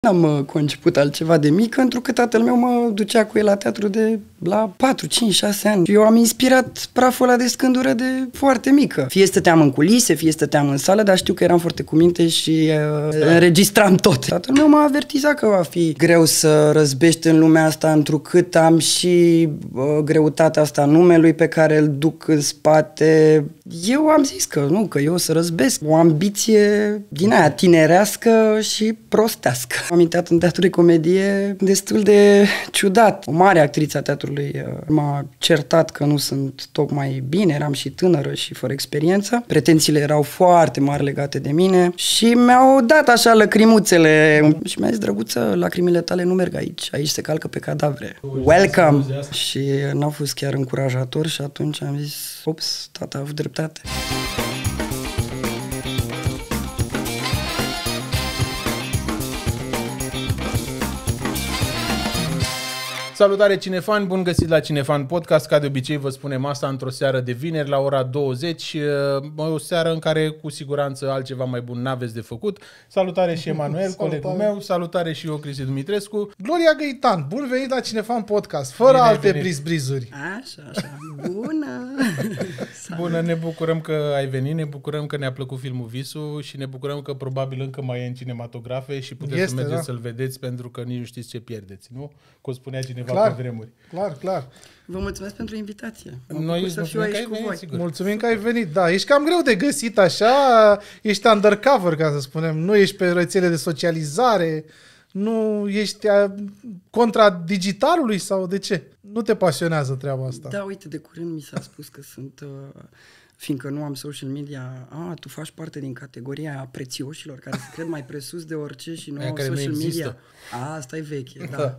N-am conceput altceva de mic, pentru că tatăl meu mă ducea cu el la teatru de la 4, 5, 6 ani. Eu am inspirat praful ăla de scândură de foarte mică. Fie stăteam în culise, fie stăteam în sală, dar știu că eram foarte cu minte și înregistram tot. Tatăl meu m-a avertizat că va fi greu să răzbești în lumea asta, întrucât am și greutatea asta numelui pe care îl duc în spate. Eu am zis că nu, că eu o să răzbesc. O ambiție din aia tinerească și prostească. Am intrat în teatru de comedie destul de ciudat. O mare actriță a teatrului m-a certat că nu sunt tocmai bine, eram și tânără și fără experiență. Pretențiile erau foarte mari legate de mine și mi-au dat așa lăcrimuțele. Și mi-a zis, drăguță, lacrimile tale nu merg aici, aici se calcă pe cadavre. Welcome! Și n-a fost chiar încurajator și atunci am zis, ops, tata a avut dreptate. Salutare cinefani, bun găsit la Cinefan Podcast. Ca de obicei vă spunem asta într-o seară de vineri la ora 20, o seară în care cu siguranță altceva mai bun n-aveți de făcut. Salutare și Emanuel, colegul meu, salutare și eu, Cristi Dumitrescu. Gloria Găitan, bun venit la Cinefan Podcast, fără alte brizuri. Așa, bună! Bună, ne bucurăm că ai venit, ne bucurăm că ne-a plăcut filmul Visul și ne bucurăm că probabil încă mai e în cinematografe și puteți să mergeți să-l vedeți pentru că nici nu știți ce pierdeți, nu? Cum spunea cineva pe vremuri. Clar. Vă mulțumesc pentru invitație. Noi să fiu aici cu voi. Mulțumim că ai venit. Da, ești cam greu de găsit așa, ești undercover, ca să spunem. Nu ești pe rețele de socializare, nu ești contra digitalului sau de ce? Nu te pasionează treaba asta? Da, uite, de curând mi s-a spus că sunt... fiindcă nu am social media, tu faci parte din categoria prețioșilor care se cred mai presus de orice și nu au social media. Asta e veche, da.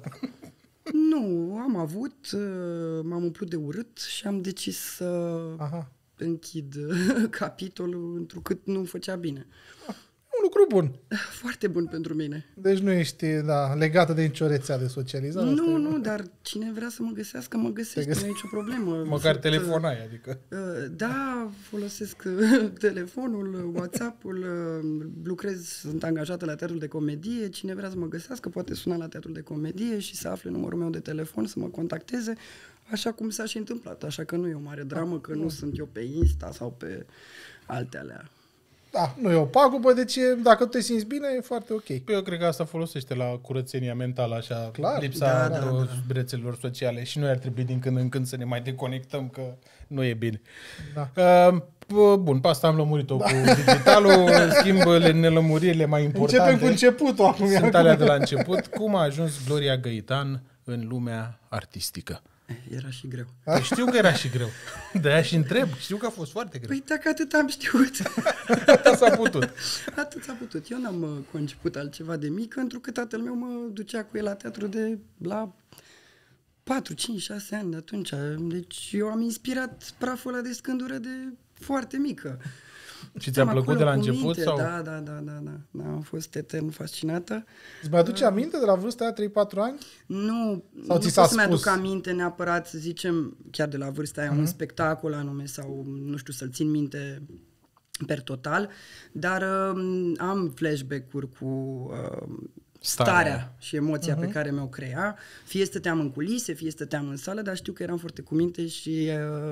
Nu, am avut, m-am umplut de urât și am decis să închid capitolul, întrucât nu-mi făcea bine. Un lucru bun. Foarte bun pentru mine. Deci nu ești legată de nicio rețea de socializare? Nu, dar cine vrea să mă găsească, mă găsește, nu e nicio problemă. Măcar telefonai, adică. Da, folosesc telefonul, WhatsApp-ul, lucrez, sunt angajată la teatrul de comedie, cine vrea să mă găsească poate suna la teatrul de comedie și să afle numărul meu de telefon, să mă contacteze, așa cum s-a și întâmplat, așa că nu e o mare dramă, că nu sunt eu pe Insta sau pe alte alea. Da, nu e o pagubă, deci dacă te simți bine, e foarte ok. Păi eu cred că asta folosește la curățenia mentală, așa, clar, lipsa rețelelor sociale și noi ar trebui din când în când să ne mai deconectăm, că nu e bine. Da. Bun, pe asta am lămurit-o cu digitalul, schimb nelămuririle mai importante. Începem cu începutul acum. Sunt alea de la început. Cum a ajuns Gloria Găitan în lumea artistică? Era și greu. Știu că era și greu. De-aia și întreb. Știu că a fost foarte greu. Păi dacă atât am știut. Atât s-a putut. Atât s-a putut. Eu n-am conceput altceva de mic, pentru că tatăl meu mă ducea cu el la teatru de la 4, 5, 6 ani de atunci. Deci eu am inspirat praful ăla de scândură de foarte mică. Și ți-a plăcut de la început? Sau? Da, am fost etern fascinată. Îți mai aduce aminte de la vârsta aia, 3-4 ani? Nu, sau nu pot să-mi aduc aminte neapărat, să zicem, chiar de la vârsta aia, un spectacol anume sau, nu știu, să-l țin minte per total, dar am flashback-uri cu starea și emoția pe care mi-o crea. Fie stăteam în culise, fie stăteam în sală, dar știu că eram foarte cu minte și...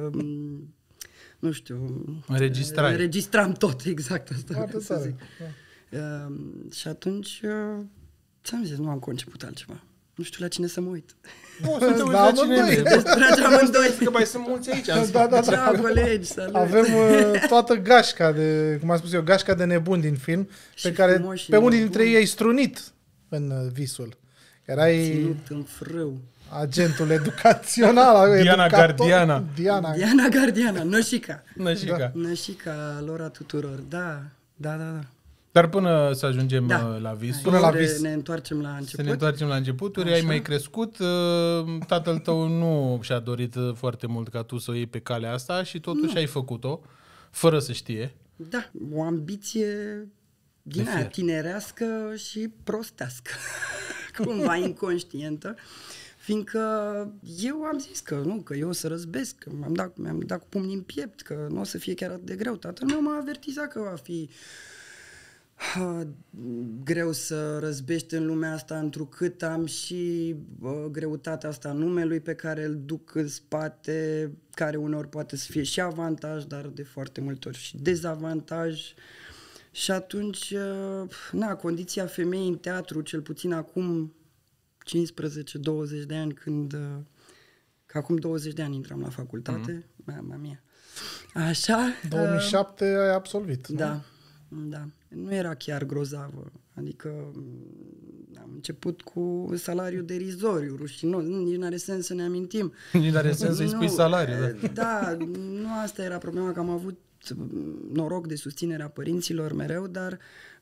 nu știu, înregistram tot, exact asta. Să zic. Și atunci ți-am zis, nu am conceput altceva. Nu știu la cine să mă uit. Nu, să te uiți la cine. Dragi amândoi. Că mai sunt mulți aici. Da, colegi, salut. Avem toată gașca de, cum am spus eu, gașca de nebuni din film, pe care pe unii dintre ei ai strunit în Visul. Erai ținut în frâu. Agentul educațional. Diana Gardiana. Diana Gardiana, Nășica. Nășica lor a tuturor, da. Dar până să ajungem la vis. Până la vis. Ne întoarcem la început. Să ne întoarcem la începuturi. Așa. Ai mai crescut. Tatăl tău nu și-a dorit foarte mult ca tu să o iei pe calea asta și totuși ai făcut-o, fără să știe. Da, o ambiție din aia tinerească și prostească. Cumva inconștientă. Fiindcă eu am zis că nu, că eu o să răzbesc, că mi-am dat cu pumnii în piept, că nu o să fie chiar atât de greu. Tatăl meu m-a avertizat că va fi Greu să răzbești în lumea asta, întrucât am și greutatea asta numelui pe care îl duc în spate, care uneori poate să fie și avantaj, dar de foarte multe ori și dezavantaj. Și atunci, condiția femeii în teatru, cel puțin acum 15-20 de ani, că acum 20 de ani intram la facultate, mama mia. Așa. 2007 ai absolvit, nu? Da. Nu era chiar grozavă. Adică am început cu salariu derizoriu, rușinos. Nici n-are sens să ne amintim. Nici n-are sens să-i spui salariu. Da, nu asta era problema, că am avut noroc de susținerea părinților mereu, dar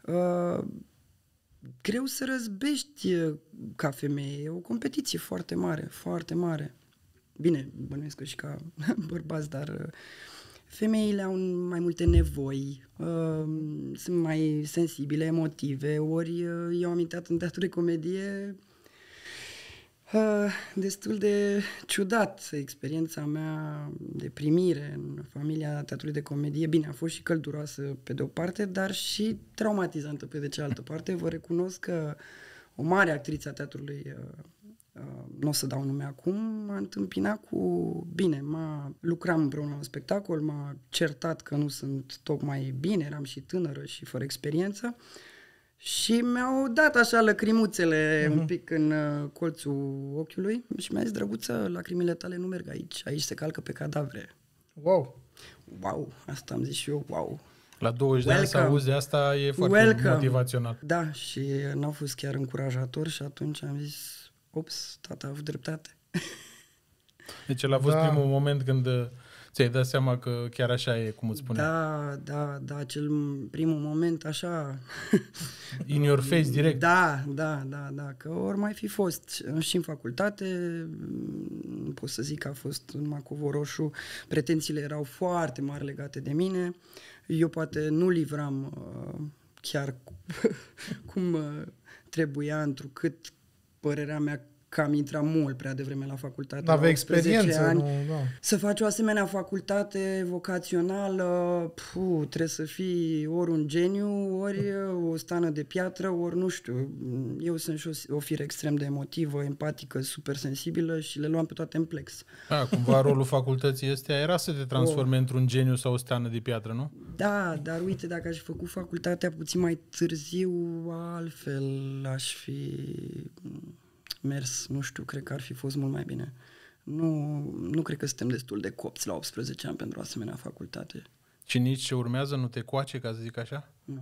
greu să răzbești ca femeie. E o competiție foarte mare, foarte mare. Bine, bănuiesc că și ca bărbați, dar femeile au mai multe nevoi, sunt mai sensibile, emotive, ori eu am intrat în teatru de comedie destul de ciudat. Experiența mea de primire în familia teatrului de comedie, bine, a fost și călduroasă pe de o parte, dar și traumatizantă pe de cealaltă parte. Vă recunosc că o mare actriță a teatrului, nu o să dau nume acum, m-a întâmpinat lucram împreună la un spectacol, m-a certat că nu sunt tocmai bine, eram și tânără și fără experiență și mi-au dat așa lăcrimuțele un pic în colțul ochiului și mi-a zis: drăguță, lacrimile tale nu merg aici se calcă pe cadavre. Wow, asta am zis și eu, wow. La 20 de ani să auzi de asta e foarte motivațional. Da, și n-au fost chiar încurajator și atunci am zis: ops, tata a avut dreptate. Deci el a fost primul moment când ți-ai dat seama că chiar așa e, cum îți spunea. Da, acel primul moment așa... In your face, direct. Da, că ori mai fi fost și în facultate, nu pot să zic că a fost numai covor roșu, pretențiile erau foarte mari legate de mine, eu poate nu livram chiar cum trebuia, întrucât părerea mea că am intrat mult prea devreme la facultate. Dar aveai experiență, ani. Nu. Să faci o asemenea facultate vocațională, trebuie să fii ori un geniu, ori o stană de piatră, ori nu știu. Eu sunt și o fire extrem de emotivă, empatică, super sensibilă și le luam pe toate în plex. Cumva rolul facultății ăstea era să te transforme într-un geniu sau o stană de piatră, nu? Da, dar uite, dacă aș fi făcut facultatea puțin mai târziu, altfel aș fi mers, nu știu, cred că ar fi fost mult mai bine. Nu cred că suntem destul de copți la 18 ani pentru o asemenea facultate. Și nici ce urmează nu te coace, ca să zic așa? Nu.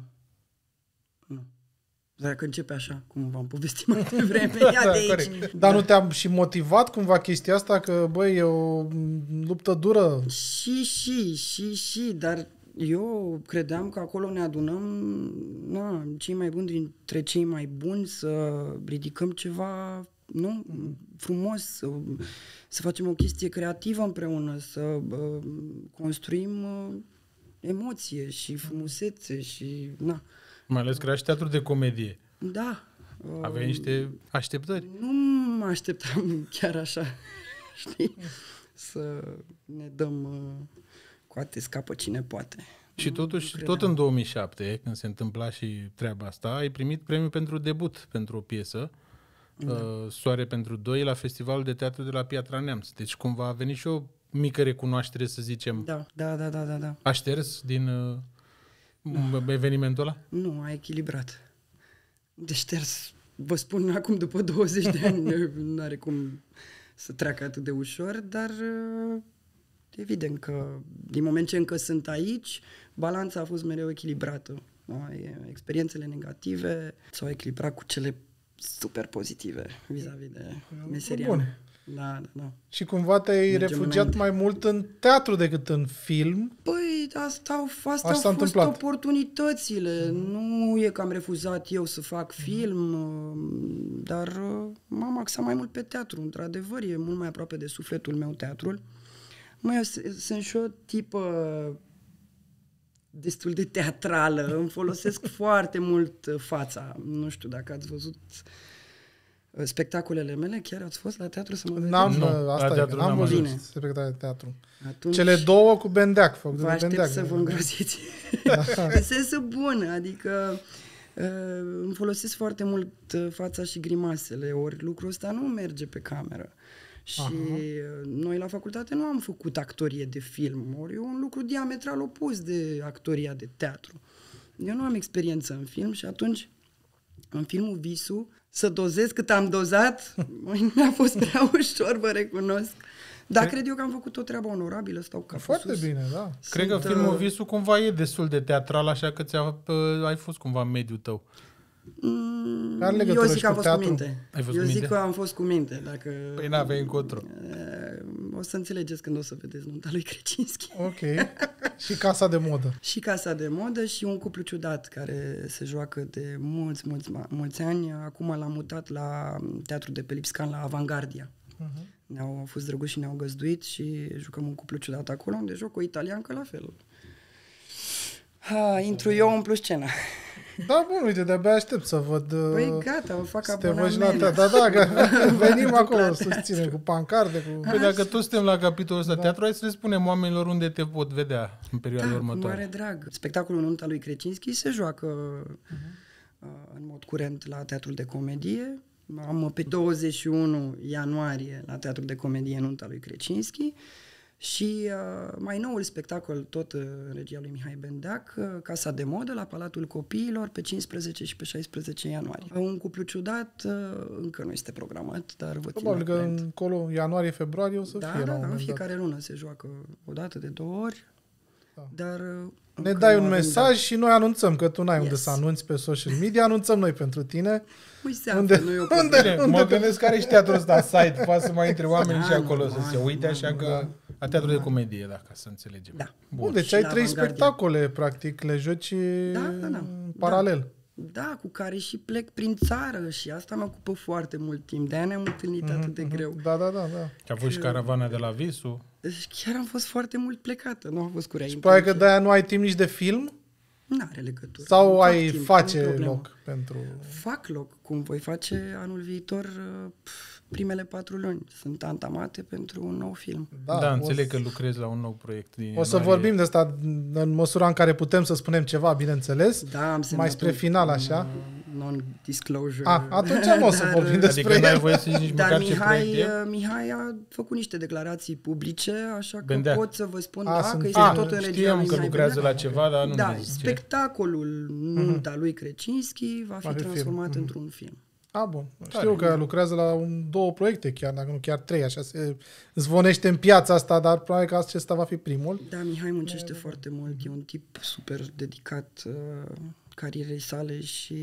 Dar dacă începe așa, cum v-am povestit mai devreme, ia de aici. Corect. Dar nu te-am și motivat cumva chestia asta, că băi, e o luptă dură? Și, dar eu credeam că acolo ne adunăm cei mai buni dintre cei mai buni, să ridicăm ceva frumos, să facem o chestie creativă împreună, să construim emoție și frumusețe și Mai ales că era și teatru de comedie. Da. Aveai niște așteptări. Nu mă așteptam chiar așa, știi? Să ne dăm coate, scapă cine poate. Și totuși, tot în 2007, când se întâmpla și treaba asta, ai primit premiul pentru debut pentru o piesă, Soare pentru doi, la Festivalul de Teatru de la Piatra Neamț. Deci cumva a venit și o mică recunoaștere, să zicem. Da. A șters din evenimentul ăla? Nu, a echilibrat. De șters, vă spun acum, după 20 de ani, nu are cum să treacă atât de ușor, dar evident că din moment ce încă sunt aici, balanța a fost mereu echilibrată. Experiențele negative s-au echilibrat cu cele super pozitive vis-a-vis de meseria mea. Da. Și cumva te-ai refugiat mai mult în teatru decât în film? Păi, asta au fost oportunitățile. Nu e că am refuzat eu să fac film, dar m-am axat mai mult pe teatru. Într-adevăr, e mult mai aproape de sufletul meu teatrul. Eu sunt și o tipă destul de teatrală. Îmi folosesc foarte mult fața. Nu știu dacă ați văzut Spectacolele mele, chiar ați fost la teatru să mă vedeți? N-am, Nu, asta la e, teatru n-am n-am văzut Bine. spectacole de teatru. Atunci Cele două cu Bendeac. vă aștept să vă îngroziți. În sensul bun, adică îmi folosesc foarte mult fața și grimasele, ori lucrul ăsta nu merge pe cameră. Și noi la facultate nu am făcut actorie de film, ori e un lucru diametral opus de actoria de teatru. Eu nu am experiență în film și atunci, în filmul Visul, să dozez cât am dozat, mi-a fost prea ușor, vă recunosc. Dar cred eu că am făcut o treabă onorabilă, stau ca Foarte sus. bine, da. Cred că filmul Visul cumva e destul de teatral, așa că ai fost cumva în mediul tău. Are Eu legătură zic și că am cu fost cu teatru. minte. Ai fost Eu cu zic minte? că am fost cu minte. Dacă Păi n-aveai încotro. o să înțelegeți când o să vedeți nunta lui Krecinski. Ok. Și Casa de Modă. Și Casa de Modă și Un cuplu ciudat care se joacă de mulți ani. Acum l-am mutat la Teatrul de pe Lipscan, la Avangardia. Ne-au fost drăguți și ne-au găzduit și jucăm Un cuplu ciudat acolo, unde joc o italiancă la fel. Intru eu în plus scena. Da, bun, uite, de-abia aștept să văd... Păi gata, o fac să te văd și la abonament. teatru. Da, că venim acolo, La susținem cu pancarde, cu... Păi dacă toți suntem la capitolul ăsta teatru, hai să le spunem oamenilor unde te pot vedea în perioada Da, cu următoare. mare drag. Spectacolul Nunta lui Krecinski se joacă în mod curent la Teatrul de Comedie. Am pe 21 ianuarie la Teatrul de Comedie Nunta lui Krecinski și mai noul spectacol, tot în regia lui Mihai Bendeac, Casa de Modă la Palatul Copiilor pe 15 și pe 16 ianuarie. Un cuplu ciudat încă nu este programat, dar vă țin Probabil la că curent. încolo, ianuarie-februarie, o să Da, fie la un în moment dat. fiecare lună se joacă o dată de 2 ori, dar Ne încă dai nu un avem mesaj și noi anunțăm, că tu n-ai unde Yes. să anunți pe social media, anunțăm noi pentru tine. Păi se află, Unde- nu e o unde- problemă. Mă gândesc care e teatrul ăsta site, poate să mai intre oameni și Da, acolo să normal, se uite, așa normal, că la teatrul de comedie, dacă să înțelegem. Da. Bun, deci Și ai la 3 Avangardia. spectacole, practic, le joci Da. în paralel. Da, cu care și plec prin țară și asta mă ocupă foarte mult timp. De-aia ne-am întâlnit atât de greu. Da. Și a fost și caravana de la Visul. Deci chiar am fost foarte mult plecată, nu a fost cu rea Probabil că de-aia nu ai timp nici de film? N-are legătură. Sau Nu fac ai timp, face nu-i problemă. loc pentru... Fac loc, cum voi face anul viitor primele 4 luni. Sunt antamate pentru un nou film. Da, o înțeleg că lucrezi la un nou proiect din O să ianuarie. vorbim de asta în măsura în care putem să spunem ceva, bineînțeles. Da, am semnat Mai spre un final, așa. Non-disclosure. Atunci nu o să vorbim despre Adică n-ai el. voie să zici nici Dar măcar ce proiect e? Mihai a făcut niște declarații publice, așa că Bendeac. pot să vă spun sunt- că este tot în regia Știam lui că Mihai lucrează Bendeac. la ceva, dar nu Da, ne zice. spectacolul Nunta lui Krecinski va fi fi transformat într-un film. Bun. Știu că lucrează la 2 proiecte chiar, dacă nu chiar 3, așa se zvonește în piața asta, dar probabil că acesta va fi primul. Da, Mihai muncește foarte mult, e un tip super dedicat carierei sale și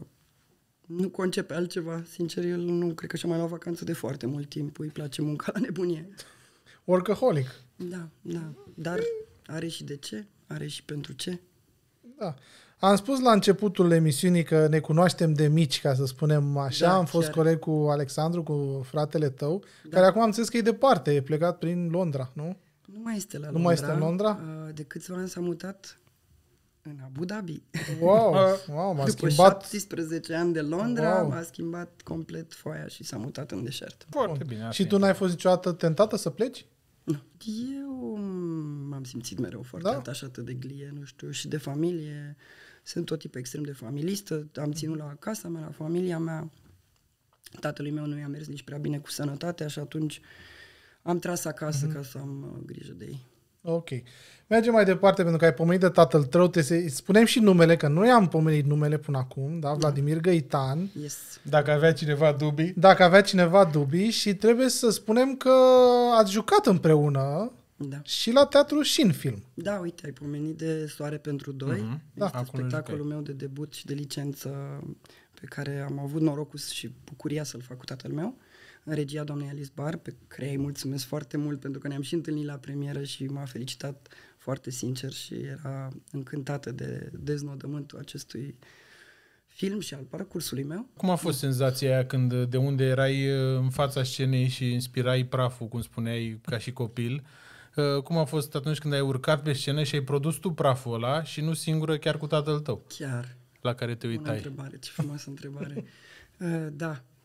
nu concepe altceva. Sincer, el nu cred că și-a mai luat vacanță de foarte mult timp, îi place munca la nebunie. Workaholic. Da, dar are și de ce, are și pentru ce. Da. Am spus la începutul emisiunii că ne cunoaștem de mici, ca să spunem așa. Da, Am fost chiar. coleg cu Alexandru, cu fratele tău, care acum am înțeles că e departe, e plecat prin Londra, nu? Nu mai este la Londra. Nu mai este în Londra? De câțiva ani s-a mutat în Abu Dhabi. Wow, m-a După schimbat. 17 ani de Londra, Wow. a schimbat complet foaia și s-a mutat în deșert. Foarte bine. asta Și e. tu n-ai fost niciodată tentată să pleci? Nu. Eu m-am simțit mereu foarte atașată de glie, nu știu, și de familie. Sunt tot tipul extrem de familistă. Am ținut la casa mea, la familia mea. Tatălui meu nu i-a mers nici prea bine cu sănătatea și atunci am tras acasă ca să am grijă de ei. Ok. Mergem mai departe, pentru că ai pomenit de tatăl tău. Spunem și numele, că nu i-am pomenit numele până acum, da? Vladimir Găitan. Yes. Dacă avea cineva dubii, Dacă avea cineva dubii, și trebuie să spunem că ați jucat împreună Da. și la teatru și în film. Da, uite, ai pomenit de Soare pentru doi. Da. Este Acolo spectacolul jucai. meu de debut și de licență pe care am avut norocul și bucuria să-l fac cu tatăl meu, în regia doamnei Alice Bar, pe care îi mulțumesc foarte mult pentru că ne-am și întâlnit la premieră și m-a felicitat foarte sincer și era încântată de deznodământul acestui film și al parcursului meu. cum a fost senzația aia când de unde erai în fața scenei și inspirai praful, cum spuneai, ca și copil? Cum a fost atunci când ai urcat pe scenă și ai produs tu praful ăla și nu singură, chiar cu tatăl tău, Chiar. la care te Bună uitai? întrebare, ce frumoasă întrebare. Da,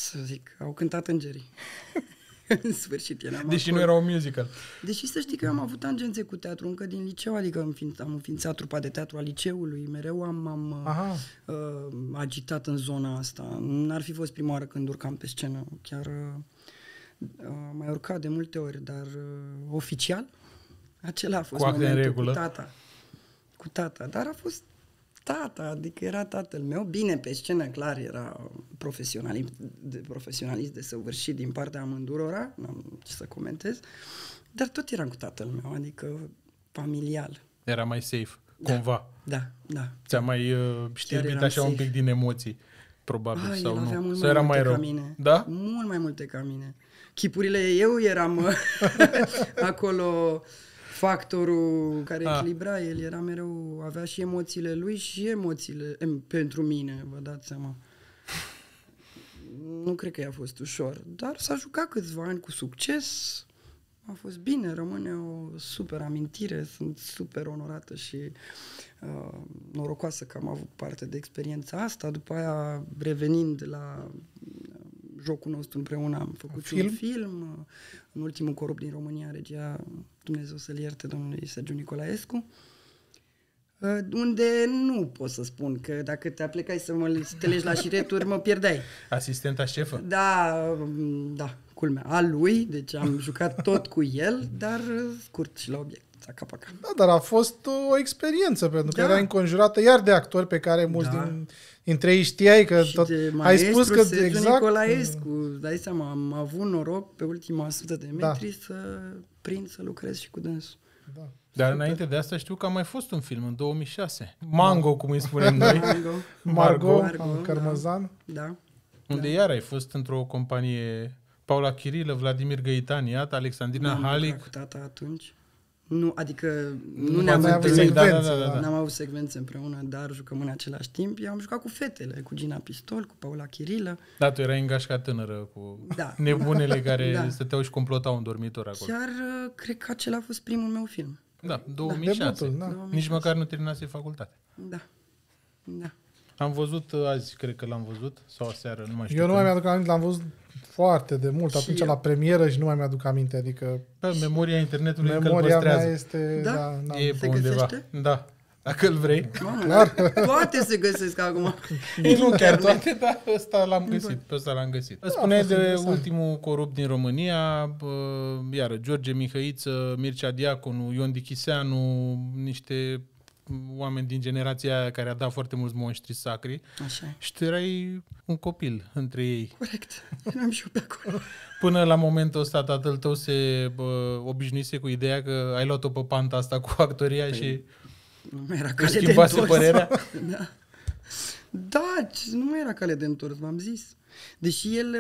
să zic, au cântat îngerii. În sfârșit eram Deși acolo. nu era un musical. Deși să știi că eu am avut tangențe cu teatru încă din liceu, adică am înființat trupa de teatru a liceului, mereu am agitat în zona asta. N-ar fi fost prima oară când urcam pe scenă, chiar am mai urcat de multe ori, dar oficial, acela a fost cu acte în regulă. Cu tata, dar a fost tata, adică era tatăl meu, bine pe scenă, clar, era profesionalist desăvârșit din partea amândurora, n-am ce să comentez, dar tot eram cu tatăl meu, adică familial. Era mai safe, cumva. Da. Ți-a mai știrbit așa un pic din emoții, probabil, sau el nu? avea mult Sau mai era multe mai rău? ca mine. Da? Mult mai multe ca mine. Chipurile, eu eram acolo factorul care echilibra, el era mereu, avea și emoțiile lui și emoțiile pentru mine, vă dați seama. Nu cred că i-a fost ușor, dar s-a jucat câțiva ani cu succes, a fost bine, rămâne o super amintire, sunt super onorată și norocoasă că am avut parte de experiența asta, după aia revenind la jocul nostru împreună am făcut un film, în ultimul corup din România, regia, Dumnezeu să-l ierte, domnului Sergiu Nicolaescu, unde nu pot să spun că dacă te aplecai să te legi la șireturi, mă pierdeai. Asistenta șefă? Da, culmea. A lui, deci am jucat tot cu el, dar scurt și la obiect. Da, dar a fost o experiență, pentru că era înconjurată iar de actori pe care mulți dintre ei știai că și tot ai spus că Sergiu Nicolaescu, dai seama, am avut noroc pe ultima 100 de metri să prind să lucrez și cu dânsul. Da. Dar înainte de asta știu că a mai fost un film în 2006. Mango, cum îi spunem noi. Margot Cărmăzan. Da. Unde iar ai fost într-o companie, Paula Chirilă, Vladimir Găitaniat, Alexandrina Halic. Cu tata atunci. Nu, adică nu ne-am avut secvențe. N-am avut secvențe împreună, dar jucăm în același timp. Eu am jucat cu fetele, cu Gina Pistol, cu Paula Chirilă. Da, tu erai în gașca tânără cu nebunele care stăteau și complotau în dormitor acolo. Chiar cred că acela a fost primul meu film. Da, 2006. Nici măcar nu terminase facultate. Da. Am văzut azi, cred că l-am văzut, sau aseară, nu mai știu. Eu nu mai mi-aduc aminte, l-am văzut foarte de mult, atunci la premieră și nu mai mi-aduc aminte, adică... Memoria internetului memoria mea este... e pe undeva. Da, dacă îl vrei. Clar. Toate se găsesc acum. Nu chiar toate, dar ăsta l-am găsit. Spuneai de ultimul corup din România, iară, George Mihăiță, Mircea Diaconu, Ion Dichiseanu, niște oameni din generația aia care a dat foarte mulți monștri sacri. Așa. Și tu erai un copil între ei. Corect. Eram și eu pe acolo. Până la momentul ăsta tatăl tău se obișnuise cu ideea că ai luat-o pe panta asta cu actoria și nu mai era cale de schimbase părerea? Da, nu mai era cale de întors, v-am zis. Deși el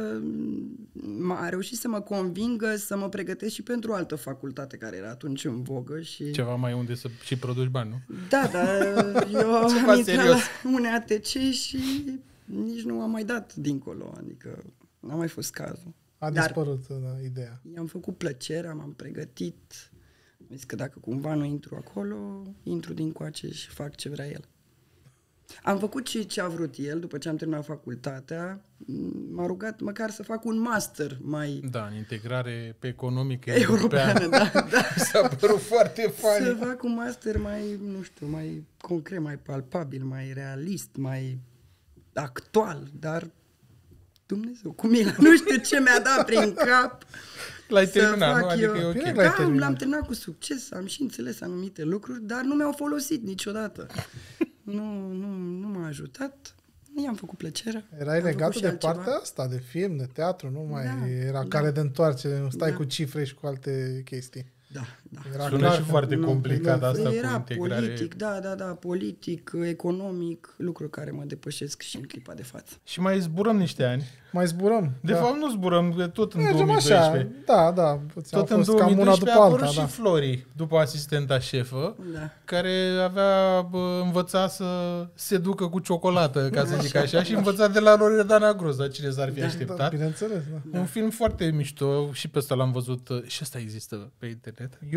a reușit să mă convingă să mă pregătesc și pentru o altă facultate care era atunci în vogă. Și... Ceva mai unde să și produci bani, nu? Da, dar eu am intrat la un ATC și nici nu am mai dat dincolo, adică n-a mai fost cazul. A dispărut ideea. I-am făcut plăcere, m-am pregătit. Am zis că dacă cumva nu intru acolo, intru dincoace și fac ce vrea el. Am făcut și ce a vrut el, după ce am terminat facultatea, m-a rugat măcar să fac un master mai... Da, în integrare pe economică europeană. Da. S-a părut foarte funny. Să fac un master mai, nu știu, mai concret, mai palpabil, mai realist, mai actual, dar Dumnezeu, cu mine, nu știu ce mi-a dat prin cap. L-ai terminat, nu? Adică e ok. Da, l-am terminat cu succes, am și înțeles anumite lucruri, dar nu mi-au folosit niciodată. Nu m-a ajutat, i-am făcut plăcerea. Erai legată de partea asta, de film, de teatru, nu mai era cale de întoarcere, nu stai cu cifre și cu alte chestii. Da. Sună și foarte complicat asta cu integrare. Politic, politic, economic, lucruri care mă depășesc și în clipa de față. Și mai zburăm niște ani. Mai zburăm. De fapt nu zburăm, tot în mergem 2012. Așa. Da. Tot în 2012 a apărut și Flori, după asistenta șefă, care avea învățat să se ducă cu ciocolată, ca să zic așa, și învăța de la Loredana Groza, cine s-ar fi așteptat. Da, bineînțeles, Un film foarte mișto și pe ăsta l-am văzut și ăsta există pe internet. Eu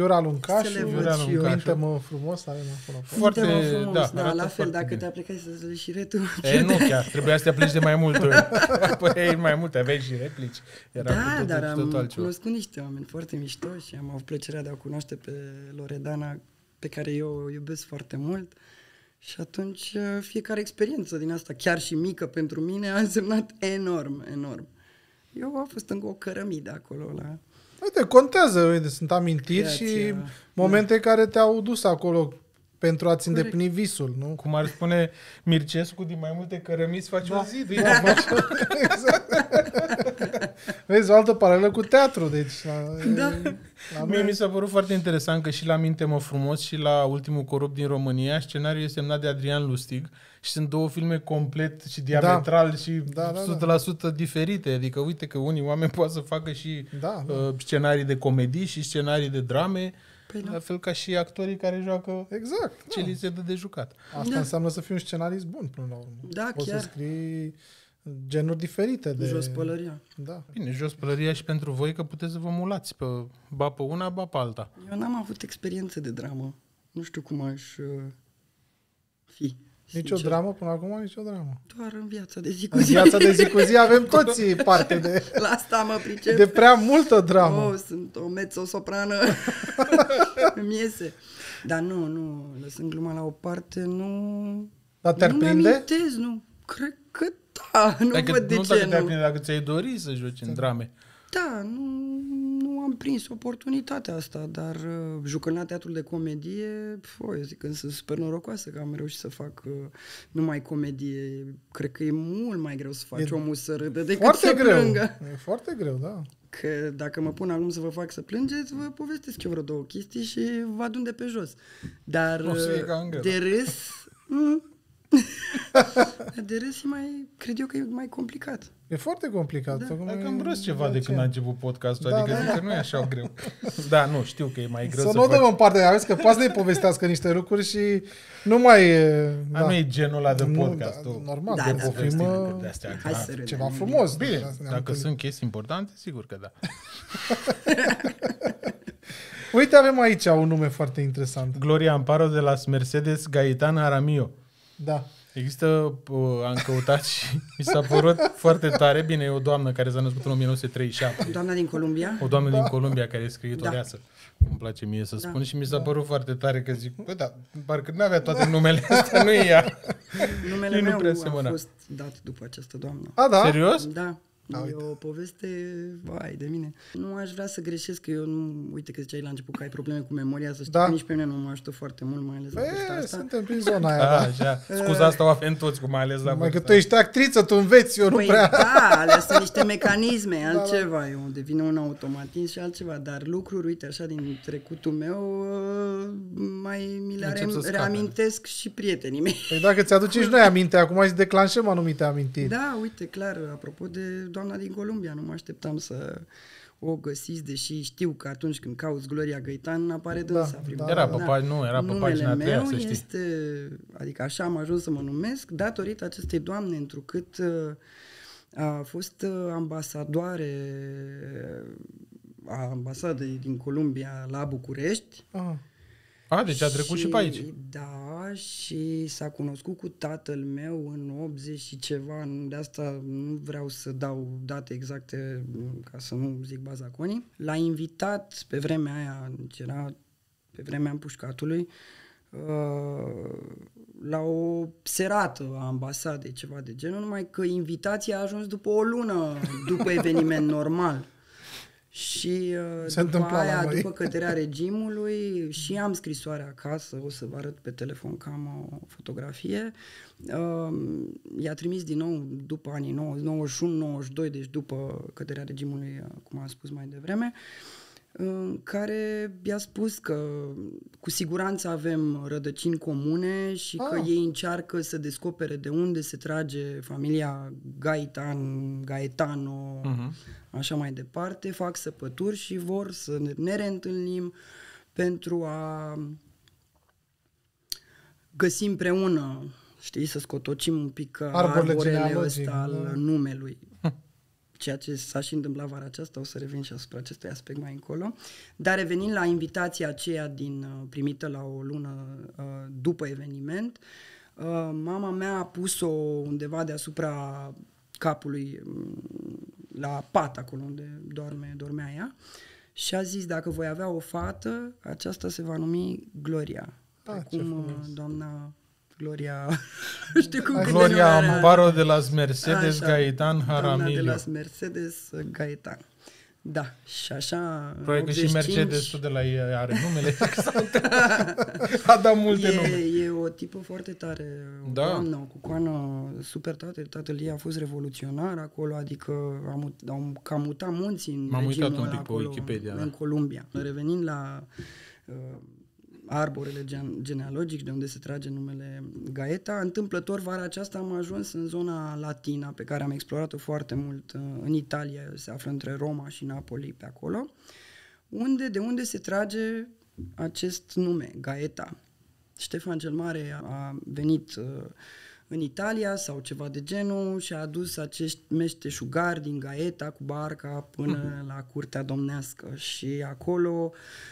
Viora Luncașu, Celebrat și eu. Minte-mă frumos, avem acolo. Foarte, Minte-mă frumos, da, da, arată la fel, foarte dacă bine. te aplicai să le și retu. Nu chiar, trebuia să te aplici de mai multe ori. Păi mai multe, aveai și replici. Era cu Da, totul dar și am totul altceva. cunoscut niște oameni foarte mișto și am avut plăcerea de a o cunoaște pe Loredana, pe care eu o iubesc foarte mult. Și atunci fiecare experiență din asta, chiar și mică pentru mine, a însemnat enorm, enorm. Eu am fost încă o cărămidă acolo la... Uite, contează, uite, sunt amintiri Creația, și momente care te-au dus acolo pentru a-ți Corect. îndeplini visul, nu? Cum ar spune Mircescu, din mai multe cărămizi faci un zid. Uite, Exact. Vezi, o altă paralelă cu teatru, deci... Da. Mie mi s-a părut foarte interesant că și la Minte-mă frumos și la Ultimul Corup din România scenariul este semnat de Adrian Lustig și sunt două filme complet și diametral și 100% diferite. Adică uite că unii oameni pot să facă și scenarii de comedii și scenarii de drame, la fel ca și actorii care joacă Exact. ce li se dă de jucat. Asta înseamnă să fii un scenarist bun până la urmă. Da, Poți chiar. să scrii genuri diferite de... Jos pălăria. Da. Bine, jos pălăria și pentru voi că puteți să vă mulați ba pe una, ba pe alta. Eu n-am avut experiență de dramă. Nu știu cum aș fi. Nicio sincer. dramă până acum, nicio dramă. Doar în viața de zi cu În zi. viața de zi cu zi avem toți parte de, La asta mă pricep. de prea multă dramă. Oh, sunt o mezzo-soprană. Îmi iese. Dar nu, lăsând gluma la o parte, nu... Dar te-ar nu prinde? mi-amintez, nu. Cred că da, nu Dacă, văd de nu ce dacă te-ai nu. prinde, dacă ți-ai dori să joci în drame. Da, nu am prins oportunitatea asta, dar jucând la teatrul de comedie, eu zic că sunt super norocoasă că am reușit să fac numai comedie. Cred că e mult mai greu să faci omul să râdă decât Foarte să greu. plângă. E foarte greu, da. Că dacă mă pun acum să vă fac să plângeți, vă povestesc eu vreo două chestii și vă adun de pe jos. Dar O să fie ca în greu. de râs... de râs e mai... Cred eu că e mai complicat. E foarte complicat. Da. Acum Dacă e- am brăs ceva de când a început podcastul, Da, adică da, zic că nu e așa greu. Da, nu, știu că e mai greu Să să nu o dăm faci. în partea, aveți că poate să ne povestească niște lucruri și nu mai e... Da. Nu e genul ăla de Nu, podcast. da, normal, Da, de da, povestim lucruri de astea. Hai să râdem. ceva frumos. Bine, Ne-am dacă întâlnit. sunt chestii importante, sigur că da. Uite, avem aici un nume foarte interesant. Gloria Amparo de la Mercedes Gaetan Aramio. Da. Există, am căutat și mi s-a părut foarte tare. Bine, e o doamnă care s-a născut în 1937. Doamna din Columbia? O doamnă din Columbia care e scriitoreasă. Îmi place mie să spun și mi s-a părut foarte tare că zic, bă, da, parcă nu avea toate numele astea, nu e ea. Numele Și nu meu prea a semăna. fost dat după această doamnă. A, da? Serios? Da. Da, E o poveste, vai de mine. Nu aș vrea să greșesc, că eu nu... Uite că ziceai la început că ai probleme cu memoria, să știi Da. că nici pe mine nu mă ajută foarte mult, mai ales la vârsta E, asta. suntem prin zona aia. Da, Da. așa. Scuza asta o avem toți, cu mai ales la Mai că vârsta. tu ești actriță, tu înveți, eu nu Păi prea. da, alea sunt niște mecanisme, altceva, eu devine un automatism și altceva, dar lucruri, uite, așa, din trecutul meu, mai mi le Încep să scape. reamintesc și prietenii mei. Păi dacă ți-aduci și noi aminte, acum și declanșăm anumite amintiri. Da, uite, clar, apropo de doamna din Columbia, nu mă așteptam să o găsiți, deși știu că atunci când cauți Gloria Gaetan apare dânsa. da. Era pe era pe pagina a treia, meu să știi. este, adică așa am ajuns să mă numesc, datorită acestei doamne, întrucât a fost ambasadoare a ambasadei din Columbia la București. Aha. Deci a trecut și pe aici. Da, și s-a cunoscut cu tatăl meu în 80 și ceva, de asta nu vreau să dau date exacte ca să nu zic bazaconii. L-a invitat pe vremea aia, era pe vremea împușcatului, la o serată a ambasadei, ceva de genul, numai că invitația a ajuns după o lună după eveniment normal. Și după aia, după căderea regimului, și am scrisoarea acasă, o să vă arăt pe telefon că am o fotografie, i-a trimis din nou după anii 91-92, deci după căderea regimului, cum am spus mai devreme, în care i-a spus că cu siguranță avem rădăcini comune și că ei încearcă să descopere de unde se trage familia Gaetano, așa mai departe, fac săpături și vor să ne reîntâlnim pentru a găsi împreună, știi, să scotocim un pic arborele ăsta al numelui. ceea ce s-a și întâmplat vara aceasta, o să revin și asupra acestui aspect mai încolo. Dar revenind la invitația aceea primită la o lună după eveniment, mama mea a pus-o undeva deasupra capului, la pat, acolo unde dormea ea, și a zis, dacă voi avea o fată, aceasta se va numi Gloria. Cum doamna Gloria... știu cum Gloria Amparo de las Mercedes Gaetan Jaramillo. Doamna de las Mercedes Gaetan. Da, și așa... Probabil că și Mercedes de la ei are numele. A dat multe nume. E o tipă foarte tare, o doamnă, o cucoană super tare. Tatăl ei a fost revoluționar acolo, adică am cam mutat munții în M-am uitat regimul un pic acolo, pe Wikipedia. în Columbia. Revenind la arborele genealogic de unde se trage numele Gaeta, întâmplător vara aceasta am ajuns în zona latina, pe care am explorat-o foarte mult în Italia, se află între Roma și Napoli, pe acolo, de unde se trage acest nume, Gaeta. Ștefan cel Mare a venit în Italia sau ceva de genul și a adus acești meșteșugari din Gaeta cu barca până la curtea domnească și acolo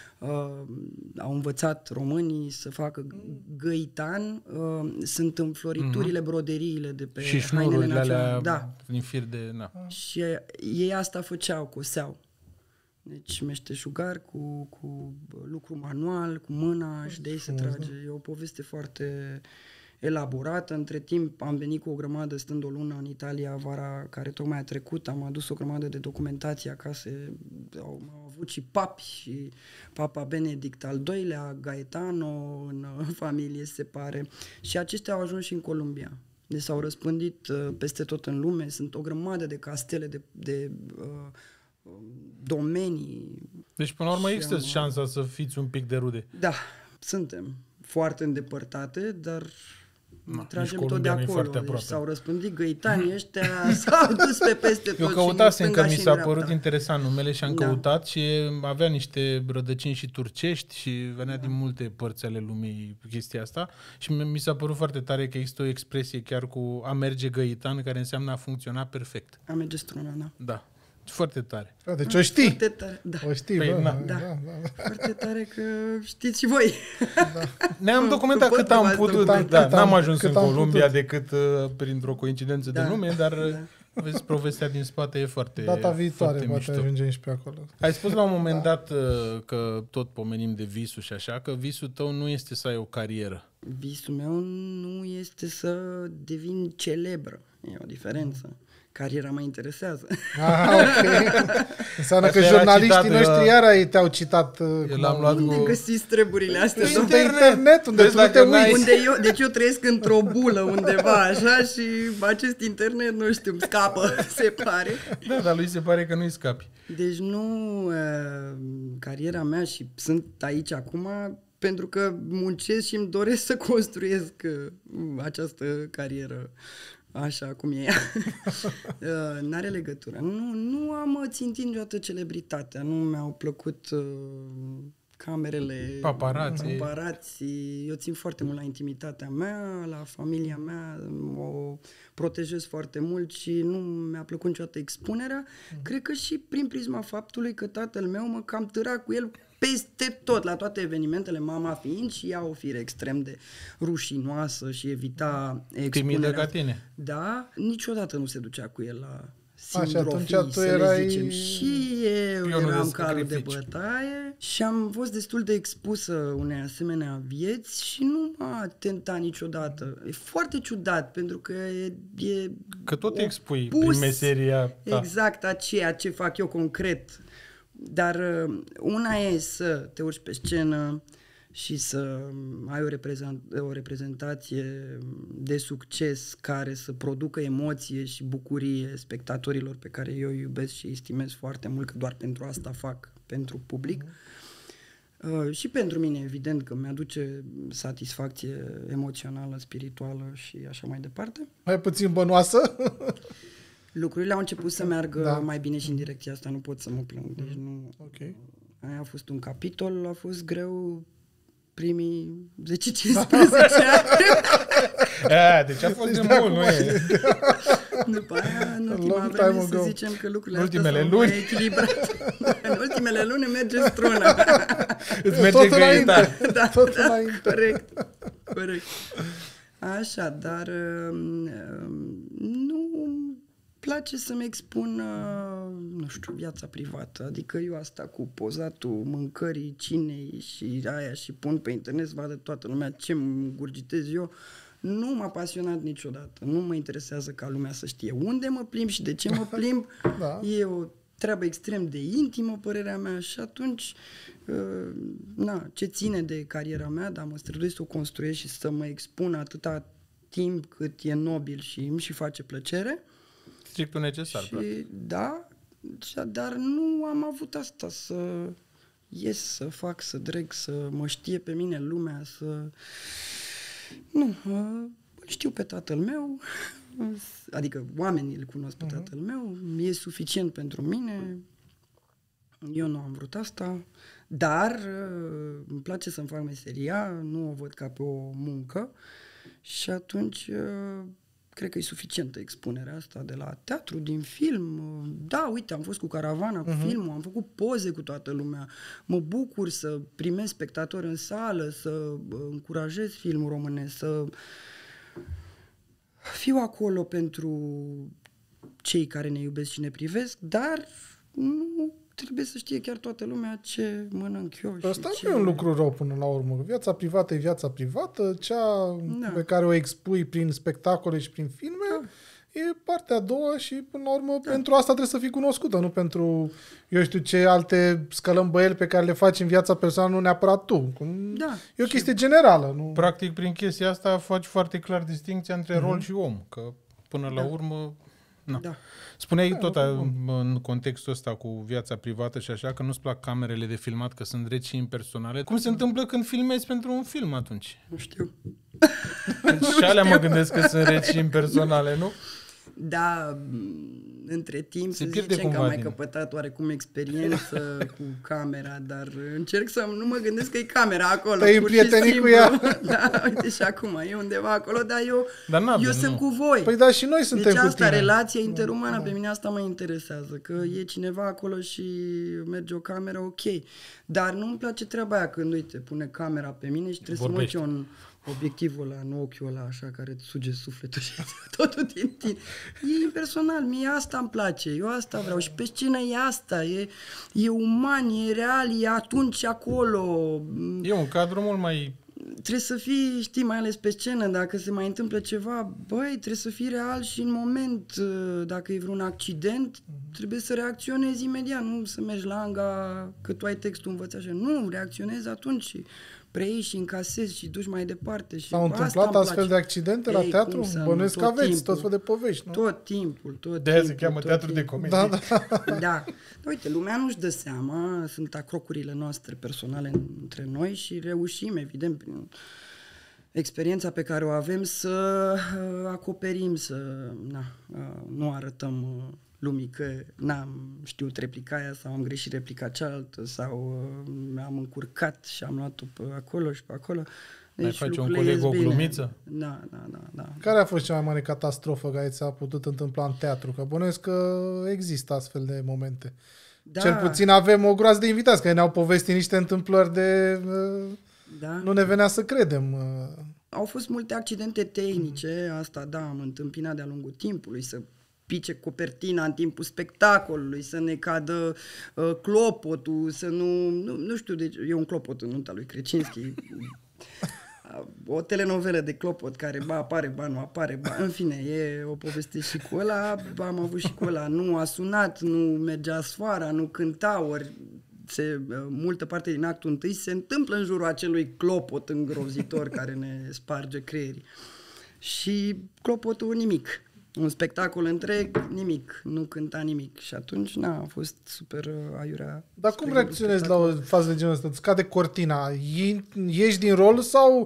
au învățat românii să facă găitan, sunt înfloriturile, broderiile de pe și șnururile alea din fir de... Na. Și ei asta făceau, coseau. Deci meșteșugar cu lucru manual, cu mâna și de ei se trage. E o poveste foarte elaborată. Între timp am venit cu o grămadă, stând o lună în Italia vara care tocmai a trecut, am adus o grămadă de documentație acasă. Au avut și papi, și Papa Benedict al II-lea, Gaetano în familie, se pare. Și aceștia au ajuns și în Columbia. Deci s-au răspândit peste tot în lume. Sunt o grămadă de castele, de domenii. Deci până la urmă există șansa să fiți un pic de rude. Da, suntem foarte îndepărtate, dar tragem tot de acolo. Deci s-au răspândit găitanii ăștia, s-au dus pe peste tot. Eu căutasem că mi s-a părut interesant numele și am căutat și avea niște rădăcini și turcești și venea din multe părți ale lumii chestia asta și mi s-a părut foarte tare că există o expresie chiar cu a merge găitan, care înseamnă a funcționa perfect. A merge struna, da. Da. Foarte tare. Deci o știi. Foarte tare, da. O știi, da. Foarte tare că știți și voi. Da. Ne-am documentat cât am putut. N-am ajuns în Columbia decât printr-o coincidență de nume, dar vezi, povestea din spate e foarte data viitoare foarte poate ajungem și pe acolo. Ai spus la un moment dat că tot pomenim de visul și așa, că visul tău nu este să ai o carieră. Visul meu nu este să devin celebră. E o diferență. Cariera mă interesează. Okay. Înseamnă că jurnaliștii noștri iar te-au citat. Unde găsiți treburile astea? Pe internet, unde tu te uiți. Deci eu trăiesc într-o bulă undeva așa și acest internet, nu știu, scapă, se pare. Da, dar lui se pare că nu-i scapi. Deci cariera mea și sunt aici acum pentru că muncesc și îmi doresc să construiesc această carieră așa cum e ea. N-are legătură. Nu am țintit niciodată celebritatea. Nu mi-au plăcut camerele, paparații. Eu țin foarte mult la intimitatea mea, la familia mea, o protejez foarte mult și nu mi-a plăcut niciodată expunerea. Cred că și prin prisma faptului că tatăl meu mă cam târa cu el peste tot, la toate evenimentele, mama fiind și ea o fire extrem de rușinoasă și evita expunerea. Timidă ca tine. Da, niciodată nu se ducea cu el la sindrofii, și atunci tu erai... zicem. Și eu eram calul de bătaie și am fost destul de expusă unei asemenea vieți și nu m-a tentat niciodată. E foarte ciudat, pentru că e că tot te expui prin meseria ta. Exact aceea ce fac eu concret. Dar una e să te urci pe scenă și să ai o reprezentație de succes care să producă emoție și bucurie spectatorilor pe care eu îi iubesc și îi stimez foarte mult, că doar pentru asta fac, pentru public. Și pentru mine, evident, că mi-aduce satisfacție emoțională, spirituală și așa mai departe. Mai puțin bănoasă? Lucrurile au început să meargă mai bine și în direcția asta, nu pot să mă plâng. Deci nu. Okay. Aia a fost un capitol, a fost greu primii 10-15 ani. Deci a fost de mult, nu e? După aia, în ultima vreme, să zicem că lucrurile astea ultimele s-au luni. mai echilibrat. În ultimele luni merge strună. Îți merge grăitar. Da, Tot da, înainte. corect. Așa, dar nu place să-mi expun, nu știu, viața privată. Adică eu asta cu pozatul mâncării, cinei și aia și pun pe internet să vadă toată lumea ce îmi gurgitez eu. Nu m-a pasionat niciodată. Nu mă interesează ca lumea să știe unde mă plimb și de ce mă plimb. Da. E o treabă extrem de intimă, părerea mea, și atunci, ce ține de cariera mea, dar mă străduiesc să o construiesc și să mă expun atâta timp cât e nobil și îmi și face plăcere. Strictul necesar. Și, da, dar nu am avut asta, să ies, să fac, să dreg, să mă știe pe mine lumea, să... Nu, știu pe tatăl meu, adică oamenii îl cunosc pe tatăl meu, e suficient pentru mine, eu nu am vrut asta, dar îmi place să-mi fac meseria, nu o văd ca pe o muncă și atunci cred că e suficientă expunerea asta de la teatru, din film. Da, uite, am fost cu caravana, cu filmul, am făcut poze cu toată lumea. Mă bucur să primesc spectatori în sală, să încurajez filmul românesc, să fiu acolo pentru cei care ne iubesc și ne privesc, dar nu trebuie să știe chiar toată lumea ce mănânc eu. Asta nu e un lucru rău până la urmă. Viața privată e viața privată, cea pe care o expui prin spectacole și prin filme e partea a doua și până la urmă pentru asta trebuie să fii cunoscută, nu pentru, eu știu ce alte scălămbăieli pe care le faci în viața personală, nu neapărat tu. E o chestie generală. Nu? Practic, prin chestia asta faci foarte clar distinția între rol și om, că până la urmă... Na. Da. Spuneai tot în contextul ăsta cu viața privată și așa, că nu-ți plac camerele de filmat, că sunt reci și impersonale. Cum se întâmplă când filmezi pentru un film atunci? Nu știu. Și alea mă gândesc că sunt reci și impersonale, nu? Da, între timp să zicem că am mai căpătat oarecum experiență cu camera, dar încerc să nu mă gândesc că e camera acolo. Te-ai împrietenit cu ea. Da, uite și acum, e undeva acolo, dar eu sunt nu. cu voi. Păi da, și noi suntem deci cu asta, tine. relația interumană, pe mine asta mă interesează, că e cineva acolo și merge o cameră, ok. Dar nu-mi place treaba aia când, uite, pune camera pe mine și trebuie să mă uit eu în obiectivul ăla, în ochiul ăla, așa, care îți suge sufletul și totul din tine. E impersonal, mie asta îmi place, eu asta vreau și pe scenă e asta, e uman, e real, e atunci acolo. E un cadru mult mai... Trebuie să fii, știi, mai ales pe scenă, dacă se mai întâmplă ceva, băi, trebuie să fii real și în moment, dacă e vreun accident, trebuie să reacționezi imediat, nu să mergi la anga că tu ai textul învățat așa, nu, reacționezi atunci și preiei și încasezi și duci mai departe. Și s-au întâmplat astfel de accidente la teatru? Bănuiesc că aveți tot fel de povești, nu? Tot timpul. De-aia se cheamă teatru de comedie. Da. Uite, lumea nu-și dă seama, sunt acrocurile noastre personale între noi și reușim, evident, prin experiența pe care o avem, să acoperim, să nu arătăm lumii că n-am știut replica aia sau am greșit replica cealaltă sau am încurcat și am luat-o pe acolo și pe acolo. Deci mai face un coleg o glumiță? Da. Care a fost cea mai mare catastrofă care ți-a putut întâmpla în teatru? Că bănuiesc că există astfel de momente. Da. Cel puțin avem o groază de invitați care ne-au povestit niște întâmplări de... Nu ne venea să credem. Au fost multe accidente tehnice, asta da, am întâmpinat de-a lungul timpului, să pice copertina în timpul spectacolului, să ne cadă clopotul, să nu știu, deci e un clopot în nunta lui Krecinski. O telenovelă de clopot care ba apare, ba nu apare, în fine, e o poveste și cu ăla, am avut și cu ăla, nu a sunat, nu mergea sfoara, nu cânta, ori multă parte din actul întâi se întâmplă în jurul acelui clopot îngrozitor care ne sparge creierii. Și clopotul nimic. Un spectacol întreg, nimic, nu cânta nimic. Și atunci, a fost super aiurea. Dar cum reacționezi la o fază de genul ăsta? Îți cade cortina, ieși din rol sau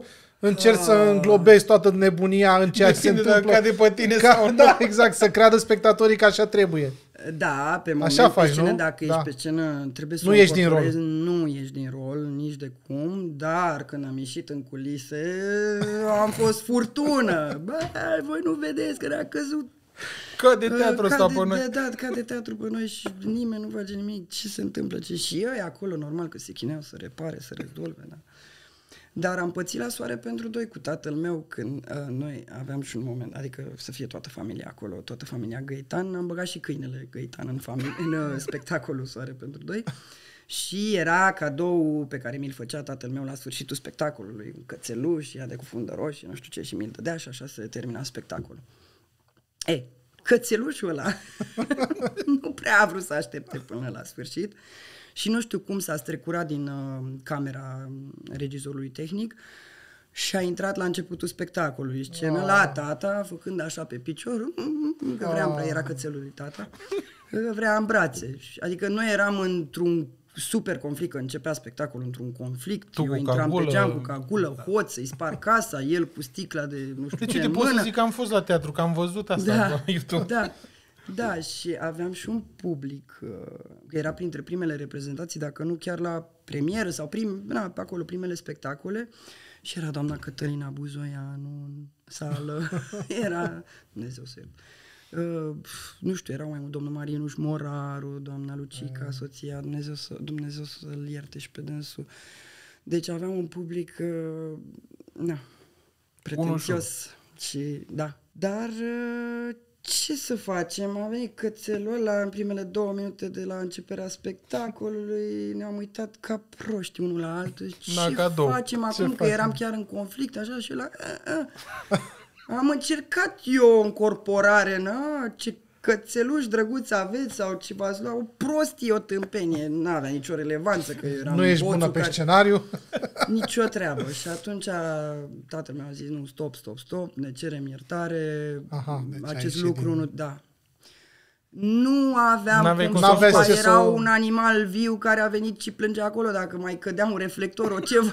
încerci să înglobezi toată nebunia în ceea ce se întâmplă. Dacă cade pe tine sau nu. Da, exact, să creadă spectatorii că așa trebuie. Da, pe moment Așa faci, pe scenă, nu? dacă Da. ești pe scenă, trebuie să Nu ești din rol. Nu ești din rol, nici de cum, dar când am ieșit în culise, am fost furtună. Bă, voi nu vedeți că ne-a căzut. Cade teatru ăsta pe noi. Da, cade teatru pe noi și nimeni nu face nimic. Ce se întâmplă? Și ei acolo, normal că se chineau să repare, să rezolve, da. Dar am pățit la soare pentru doi cu tatăl meu când noi aveam și un moment, adică să fie toată familia acolo, toată familia Găitan, am băgat și câinele Găitan în spectacolul Soare pentru doi și era cadou pe care mi-l făcea tatăl meu la sfârșitul spectacolului, un cățeluș, ea de cu fundă roșie, nu știu ce, și mi-l dădea și așa se termina spectacolul. Cățelușul ăla nu prea a vrut să aștepte până la sfârșit și nu știu cum s-a strecurat din camera regizorului tehnic și a intrat la începutul spectacolului. Scenă la tata, făcând așa pe picior, că era cățelul lui tata, că vrea în brațe. Adică noi eram într-un super conflict, că începea spectacolul într-un conflict, tu eu intram pe geam cu cagulă, hoț, să-i spar casa, el cu sticla de nu știu ce în Pot să mână. zic că am fost la teatru, că am văzut asta pe YouTube. Da, și aveam și un public, că era printre primele reprezentații, dacă nu chiar la premieră sau pe acolo primele spectacole, și era doamna Cătălina Buzoianu în sală, era, Dumnezeu să nu știu, erau mai mult domnul Marinuș Moraru, doamna Lucica, soția, Dumnezeu să-l ierte și pe dânsul. Deci aveam un public, pretențios și, da. Dar ce să facem? A venit cățelul ăla în primele 2 minute de la începerea spectacolului, ne-am uitat ca proști unul la altul. Ce facem acum? Că eram chiar în conflict, așa, și la... Am încercat eu o încorporare, ce cățeluși drăguți aveți sau ce v-ați luat, o prostie, o tâmpenie, n-avea nicio relevanță că eram nu ești bună pe scenariu? Nicio treabă. Și atunci tatăl meu a zis, nu, stop, ne cerem iertare, deci acest lucru, da. Nu aveam cum să era un animal viu care a venit și plângea acolo, dacă mai cădea un reflector o ceva,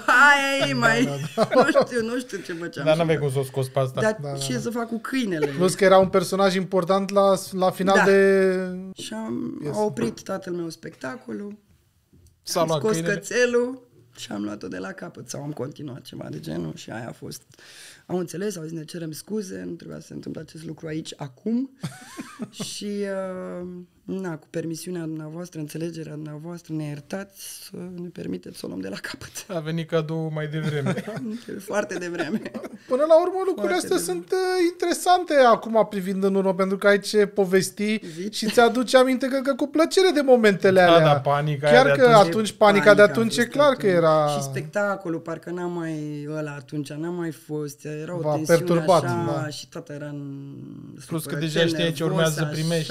nu știu ce făceam. Dar n-aveai cum să o scos pe asta. Dar ce să fac cu câinele? Plus că era un personaj important la final de... Și a oprit tatăl meu spectacolul, am scos cățelul și am luat-o de la capăt sau am continuat ceva de genul și aia a fost... Au înțeles, au zis, ne cerem scuze, nu trebuia să se întâmple acest lucru aici, acum. Și, cu permisiunea dumneavoastră, înțelegerea dumneavoastră, ne iertați, să ne permiteți să o luăm de la capăt. A venit cadou mai devreme. Foarte devreme. Până la urmă, lucrurile astea sunt interesante acum privind în urmă, pentru că ai ce povesti și ți-aduce aminte că cu plăcere de momentele alea. Da, panica chiar că atunci panica de atunci e clar că era... Și spectacolul, parcă n-am mai fost, era o tensiune perturbat, așa și tata era în... Plus că deja știai ce urmează să primești.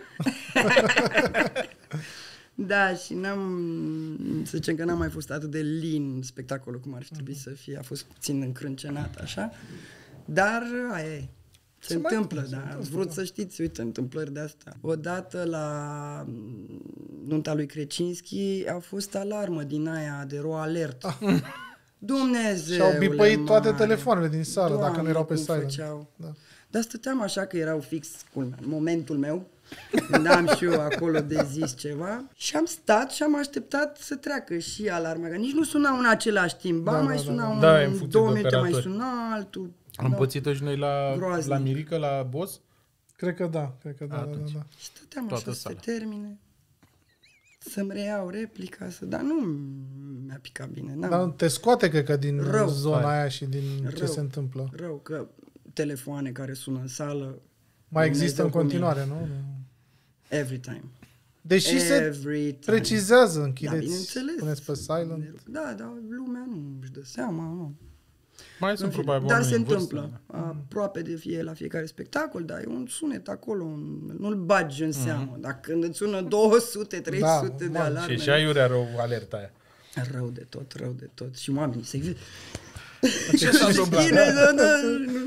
Da, și să zicem că n-am mai fost atât de lin spectacolul cum ar fi trebuit să fie, a fost puțin încrâncenat așa, dar aia e. Se întâmplă, da. Ați vrut să știți, uite, întâmplări de astea. Odată la nunta lui Crecinski a fost alarmă din aia de ro alert. Dumnezeu. Și-au bipăit toate telefoanele din sală, dacă nu erau pe silent. Da. Dar stăteam așa că erau fix în momentul meu, când am și eu acolo de zis ceva, și am stat și am așteptat să treacă și alarma, că nici nu sunau în același timp, sunau în 2 minute, mai suna altul. Am pățit-o și noi la Mirica, la Boss? Cred că da. Da. Și stăteam așa să se termine, să-mi reiau replica, dar nu mi-a picat bine. Dar te scoate, cred că, din zona aia și din ce se întâmplă. Rău, că telefoane care sună în sală mai există în continuare, nu? Every time. Deși se precizează, închideți, puneți pe silent. Da, dar lumea nu își dă seama, nu. Mai sunt probabil dar se întâmplă. Aproape la fiecare spectacol, dar e un sunet acolo, nu-l bagi în seamă. Dacă când îți sună 200-300 de alarme... Și aiurea rău alerta aia. Rău de tot. Și oamenii se... Ce s-a întâmplat?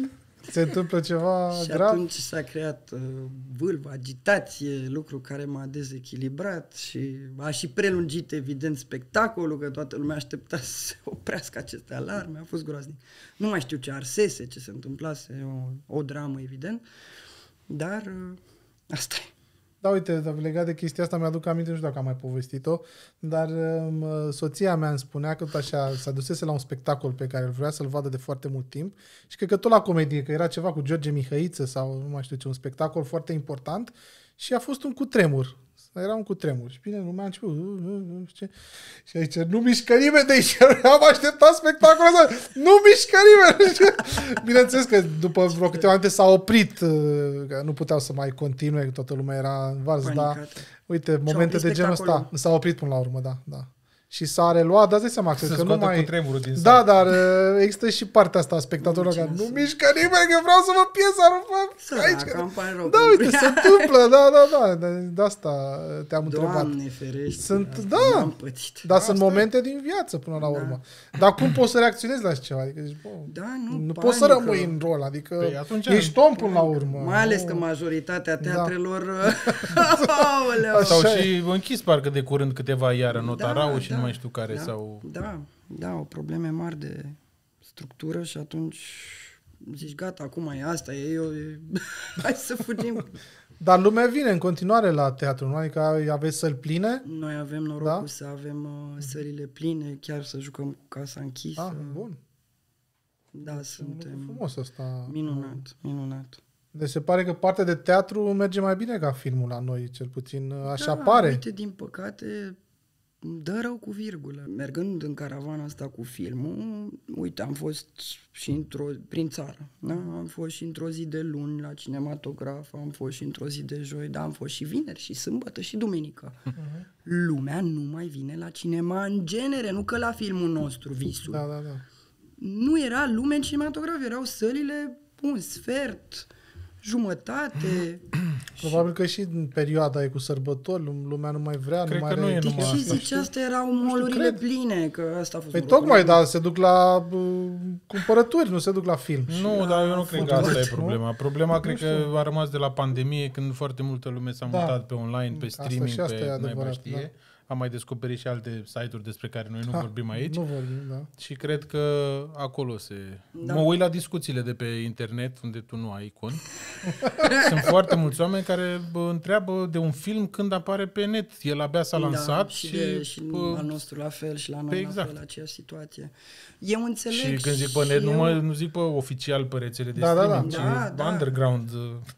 Se întâmplă ceva Și grav? atunci s-a creat vâlvă, agitație, lucru care m-a dezechilibrat și a și prelungit, evident, spectacolul, că toată lumea aștepta să se oprească aceste alarme. A fost groaznic. Nu mai știu ce arsese, ce se întâmplase, o dramă, evident, dar asta e. Da, uite, legat de chestia asta, mi-aduc aminte, nu știu dacă am mai povestit-o, dar soția mea îmi spunea că tot așa s-a dusese la un spectacol pe care îl vrea să-l vadă de foarte mult timp și cred că tot la comedie, că era ceva cu George Mihăiță sau nu mai știu ce, un spectacol foarte important și a fost un cutremur. Era un cutremur. Și bine, lumea a început. Și aici, nu mișcă nimeni de aici. Am așteptat spectacolul ăsta. Nu mișcă nimeni. Bineînțeles că după vreo câteva minute s-a oprit. Că nu puteau să mai continue, că toată lumea era în vars. Da. Uite, momente de genul ăsta. S-a oprit până la urmă, da. Și s-a reluat, dar îți dai seama, cred că nu mai... Din da, dar există și partea asta a spectatorilor care nu mișcă nimeni, că vreau să văd piesa, nu fac aici. Da, uite, se întâmplă, da, de asta te-am întrebat. Doamne ferește, da, dar sunt momente din viață până la urmă. Dar cum poți să reacționezi la așa ceva? Adică zici, nu poți să rămâi în rol, adică ești om până la urmă. Mai ales că majoritatea teatrelor... Sau și închis parcă de curând câteva iară Notarau și nu mai știu care sau... Da, o probleme mari de structură și atunci zici, gata, acum e asta, hai să fugim. Dar lumea vine în continuare la teatru, nu? Adică aveți săli pline? Noi avem norocul să avem sălile pline, chiar să jucăm cu casa închisă. Bun. Da, suntem... Frumos asta. Minunat. Deci se pare că partea de teatru merge mai bine ca filmul la noi, cel puțin așa pare. Uite, din păcate... dă rău cu virgulă. Mergând în caravana asta cu filmul, uite, am fost și prin țară. Da? Am fost și într-o zi de luni la cinematograf, am fost și într-o zi de joi, dar am fost și vineri, și sâmbătă, și duminică. Lumea nu mai vine la cinema în genere, nu că la filmul nostru, Visul. Da. Nu era lume în cinematograf, erau sălile un sfert, jumătate. Probabil că și în perioada e cu sărbători, lumea nu mai vrea, cred nu mai că nu e numai asta. Și zice, astea erau mall-urile pline, că asta a fost. Păi tocmai, dar se duc la cumpărături, nu se duc la film. Nu, dar eu nu cred că asta e problema. Problema cred că a rămas de la pandemie, când foarte multă lume s-a mutat pe online, pe streaming, pe mai știe. Am mai descoperit și alte site-uri despre care noi nu vorbim aici. Nu vorbim, da. Și cred că acolo se... Da. Mă uit la discuțiile de pe internet, unde tu nu ai icon. Sunt foarte mulți oameni care întreabă de un film când apare pe net. El abia s-a lansat. Și al nostru la fel și la noi la fel, aceeași situație. Eu înțeleg. Și când zic pe net, nu zic pe oficial pe rețele de streaming, ci underground.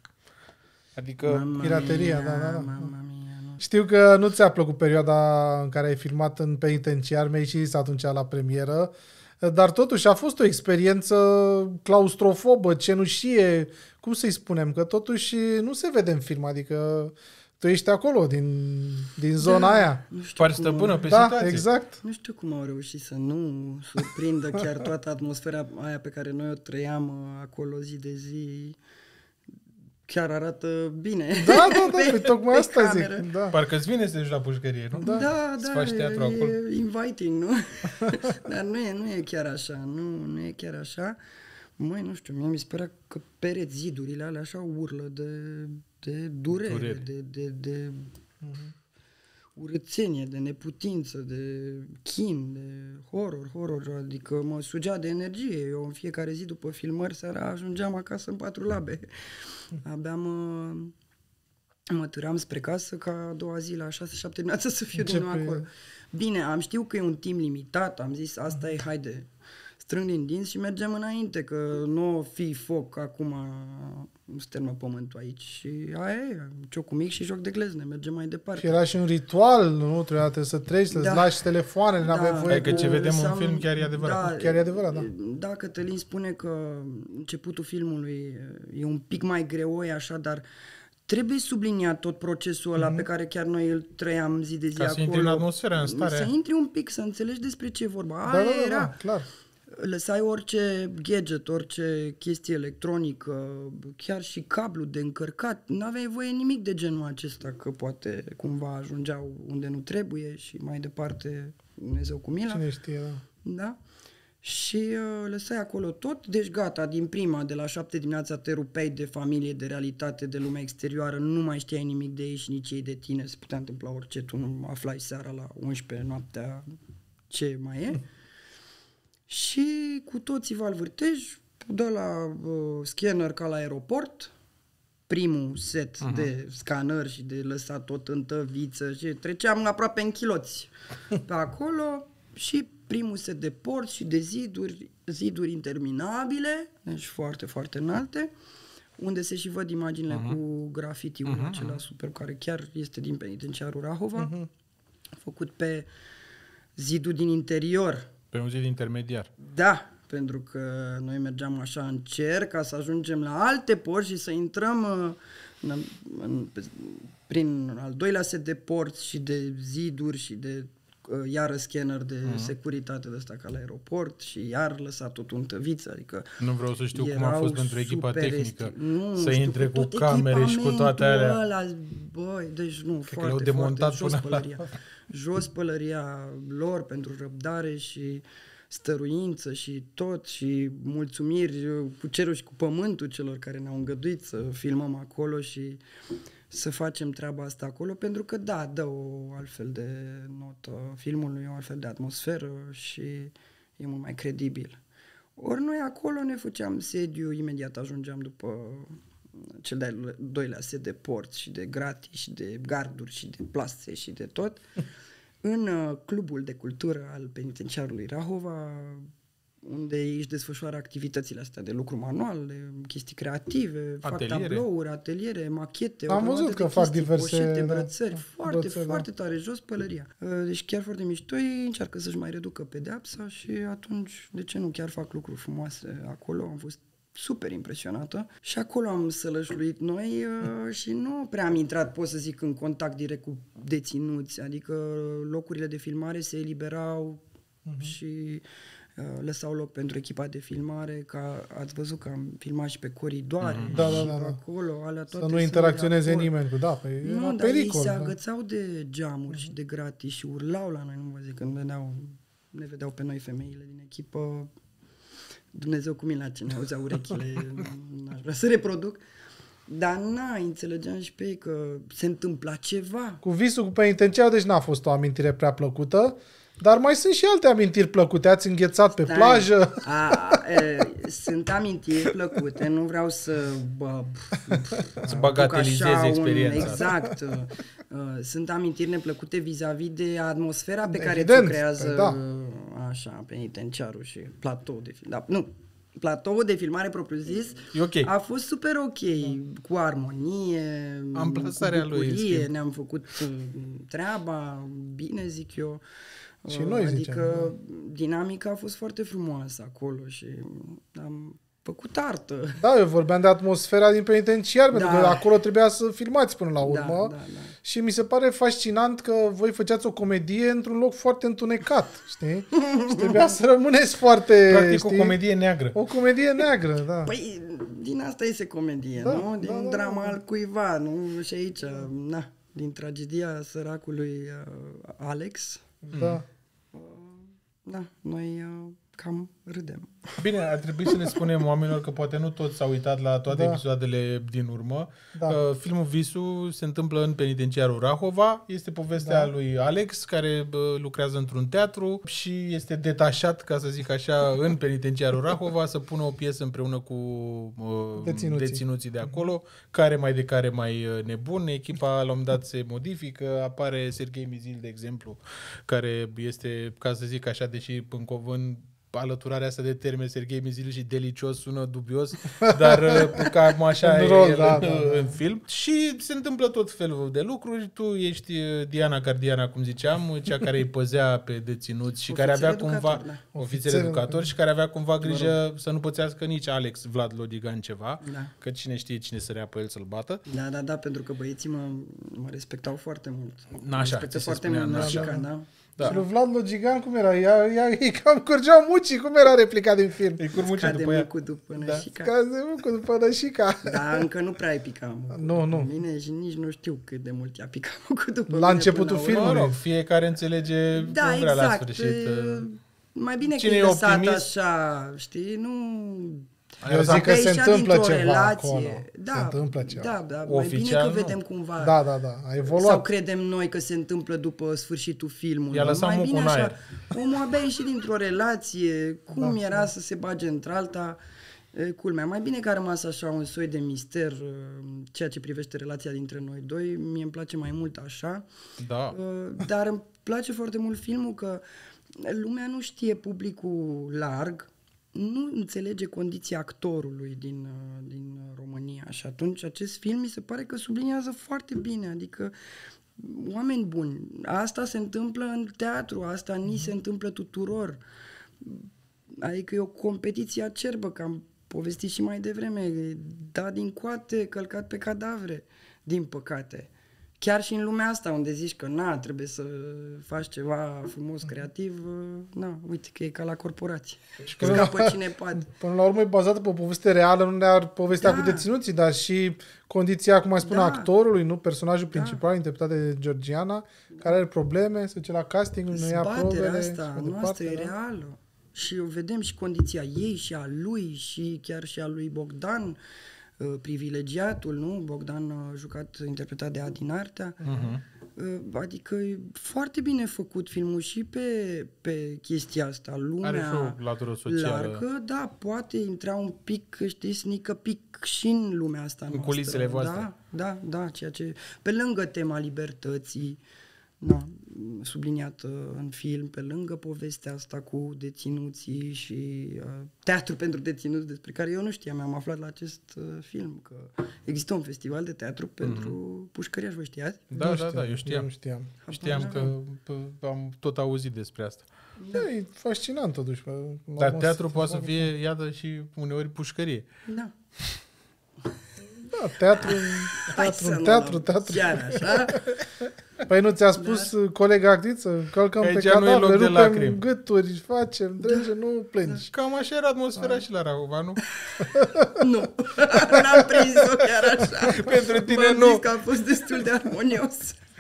Adică... Pirateria, da. Știu că nu ți-a plăcut perioada în care ai filmat în penitenciar, mi-ai și zis atunci la premieră, dar totuși a fost o experiență claustrofobă, cenușie, cum să-i spunem, că totuși nu se vede în film, adică tu ești acolo, din zona aia. Pari stăpână pe situație. Exact. Nu știu cum au reușit să nu surprindă chiar toată atmosfera aia pe care noi o trăiam acolo zi de zi. Chiar arată bine. Da, pe tocmai asta zic. Da. Parcă-ți vine să te duci la pușcărie, nu? Da, faci teatru acolo. E inviting, nu? Dar nu e chiar așa, nu e chiar așa. Măi, nu știu, mie mi se părea că pereți, zidurile alea așa urlă de durere, de urâțenie, de neputință, de chin, de horror, adică mă sugea de energie. Eu în fiecare zi după filmări seara ajungeam acasă în 4 labe. Abia mă târam spre casă ca a doua zi la 6-7 dimineața să fiu din nou acolo. Bine, am știut că e un timp limitat, am zis asta e, haide, strâng din dinți și mergem înainte, că nu o fi foc acum, nu se termină pământul aici. Și aia e, ciocul mic și joc de glezne, mergem mai departe. Și era și un ritual, nu? Trebuie să treci, să-ți lași telefoanele, n-aveai voie. Adică ce vedem în film chiar e adevărat. Chiar e adevărat, da. Da, Cătălin spune că începutul filmului e un pic mai greoi așa, dar trebuie subliniat tot procesul ăla pe care chiar noi îl trăiam zi de zi acolo. Ca să intri în atmosfera, în stare. Să intri un pic, să înțelegi despre ce e vorba. Da, clar. Lăsai orice gadget, orice chestie electronică, chiar și cablu de încărcat, n-aveai voie nimic de genul acesta, că poate cumva ajungeau unde nu trebuie și mai departe Dumnezeu cu mila. Cine știe, da. Da? și lăsai acolo tot, deci gata, din prima, de la 7 dimineața te rupeai de familie, de realitate, de lumea exterioară, nu mai știai nimic de ei și nici ei de tine, se putea întâmpla orice, tu nu aflai seara la 11 noaptea ce mai e. Și cu toții Val Vârtej, de la scanner ca la aeroport, primul set de scanări și de lăsat tot în tăviță și treceam aproape în chiloți pe acolo și primul set de porți și de ziduri interminabile, deci foarte, foarte înalte, unde se și văd imaginile cu grafitiul acela superb, care chiar este din penitenciarul Rahova, făcut pe zidul din interior. Pe un zid intermediar. Da, pentru că noi mergeam așa în cer ca să ajungem la alte porți și să intrăm prin al doilea set de porți și de ziduri și de iară scanner de securitate de ăsta ca la aeroport și iar lăsat tot în tăviță, adică nu vreau să știu cum a fost pentru echipa tehnică să știu, intre cu camere și cu toate alea. Ăla, băi, deci nu, cred foarte, foarte jos pălăria. Jos pălăria lor pentru răbdare și stăruință și tot și mulțumiri cu cerul și cu pământul celor care ne-au îngăduit să filmăm acolo și să facem treaba asta acolo, pentru că da, dă o altfel de notă filmului, o altfel de atmosferă și e mult mai credibil. Ori noi acolo ne făceam sediu, imediat ajungeam după cel de-al doilea set de porți și de gratii și de garduri și de plase și de tot, în clubul de cultură al penitenciarului Rahova, unde își desfășoară activitățile astea de lucru manual, de chestii creative, fac tablouri, ateliere, machete. Am văzut că fac diverse poșete, brățări, foarte, foarte tare, jos pălăria. Deci chiar foarte mișto, ei încearcă să-și mai reducă pedeapsa și atunci, de ce nu, chiar fac lucruri frumoase acolo, am fost super impresionată și acolo am sălășluit noi și nu prea am intrat, pot să zic, în contact direct cu deținuți, adică locurile de filmare se eliberau și lăsau loc pentru echipa de filmare, că ați văzut că am filmat și pe coridoare și acolo, alea toate. Să nu interacționeze nimeni cu, nu, dar ei se agățau de geamuri și de gratii și urlau la noi, nu vă zic, când ne vedeau pe noi femeile din echipă, Dumnezeu cu mine la ce ne auzea urechile, n-aș vrea să reproduc, dar înțelegeam și pe ei că se întâmpla ceva. Cu visul cu penitenciar, deci n-a fost o amintire prea plăcută, dar mai sunt și alte amintiri plăcute. Ați înghețat pe plajă? Sunt amintiri plăcute, nu vreau să bagatelizez experiența. Exact. Sunt amintiri neplăcute vis-a-vis de atmosfera pe care ți-o creează așa, penitenciarul și platou de film. Platoul de filmare propriu-zis a fost super ok, cu armonie, amplasarea cu bucurie, lui, ne-am făcut treaba, bine zic eu. Și noi adică dinamica a fost foarte frumoasă acolo și am făcut artă. Da, eu vorbeam de atmosfera din penitenciar, pentru că acolo trebuia să filmați până la urmă. Și mi se pare fascinant că voi făceați o comedie într-un loc foarte întunecat, știi? Și trebuia să rămâneți foarte... Practic o comedie neagră. O comedie neagră, da. Păi, din asta este comedie, nu? Din drama al cuiva, nu? Și aici, din tragedia săracului Alex. Noi cam râdem. Bine, ar trebui să ne spunem oamenilor că poate nu toți s-au uitat la toate episoadele din urmă. Filmul Visul se întâmplă în penitenciarul Rahova. Este povestea lui Alex, care lucrează într-un teatru și este detașat, ca să zic așa, în penitenciarul Rahova să pună o piesă împreună cu deținuții de acolo, care mai nebun. Echipa la un moment dat se modifică, apare Serghei Mizil, de exemplu, care este, ca să zic așa, deși în cuvânt alăturarea asta de termeni, Serghei Mizil și delicios sună dubios, dar cam așa în film. Și se întâmplă tot felul de lucruri. Tu ești Diana Cardiana, cum ziceam, cea care îi păzea pe deținuți și care avea cumva ofițer educator și care avea cumva grijă să nu pățească nici Alex Vlad Lodigan ceva, că cine știe cine sărea pe el să-l bată. Da, pentru că băieții mă respectau foarte mult. Așa, foarte mult, Și lui Vlad Logigan, cum era? Ei cam curgeau mucii, cum era replica din film? Îi curmuce după ea. După nășica. Scade mucul după nășica. Dar încă nu prea ai picat mucul. Nu. Bine, și nici nu știu cât de mult i-a picat mucul după la începutul filmului. Fiecare înțelege cum vrea la sfârșit. mai bine Cine că e e lăsat optimist? așa, știi, nu... Eu zic că se ieșea întâmplă dintr-o ceva acolo. Da, Se întâmplă ceva. Da, mai Oficial, bine că nu. vedem cumva. Da, a evoluat. Sau credem noi că se întâmplă după sfârșitul filmului. I-a lăsat mai mucul bine în așa. aer. Omul abia ieșit dintr-o relație, cum era să se bage într-alta. Culmea, mai bine că a rămas așa un soi de mister ceea ce privește relația dintre noi doi. Mie îmi place mai mult așa. Da. Dar îmi place foarte mult filmul că lumea nu știe, publicul larg nu înțelege condiția actorului din România și atunci acest film mi se pare că subliniază foarte bine, adică oameni buni, asta se întâmplă în teatru, asta ni se întâmplă tuturor, adică e o competiție acerbă, că am povestit și mai devreme, da din coate, călcat pe cadavre, din păcate. Chiar și în lumea asta, unde zici că trebuie să faci ceva frumos, creativ, uite că e ca la corporație. Scapă cine poate. Până la urmă e bazată pe o poveste reală, nu ne-ar povestea cu deținuții, dar și condiția, cum ai spune, actorului, nu? Personajul principal, interpretat de Georgiana, care are probleme, se duce la casting, nu ia probele. Asta noastră e reală. Și o vedem și condiția ei și a lui și chiar și a lui Bogdan, privilegiatul, nu? Bogdan jucat, interpretat de Adi Nartea. Adică e foarte bine făcut filmul și pe chestia asta. Lumea are și o latură socială. Largă, da, poate intra un pic, știi, snică pic și în lumea asta în noastră. culisele voastre. Da, ceea ce... Pe lângă tema libertății, subliniată în film, pe lângă povestea asta cu deținuții și teatru pentru deținuți, despre care eu nu știam, am aflat la acest film, că există un festival de teatru pentru pușcăriași, vă știați? Da, eu știam. Nu știam. Știam că am tot auzit despre asta. Da, e fascinant totuși. Dar teatru poate să fie, iată, și uneori pușcărie. Da. Da, teatru. Chiar așa? Păi nu ți-a spus colega actriță? Călcăm aici pe cadavre, rupem lacrimi. gâturi, facem, drege, nu plângi. Cam așa era atmosfera și la Rahova, nu? Nu, n-am prins-o chiar așa. Pentru tine V-am nu. zis că a fost destul de armonios.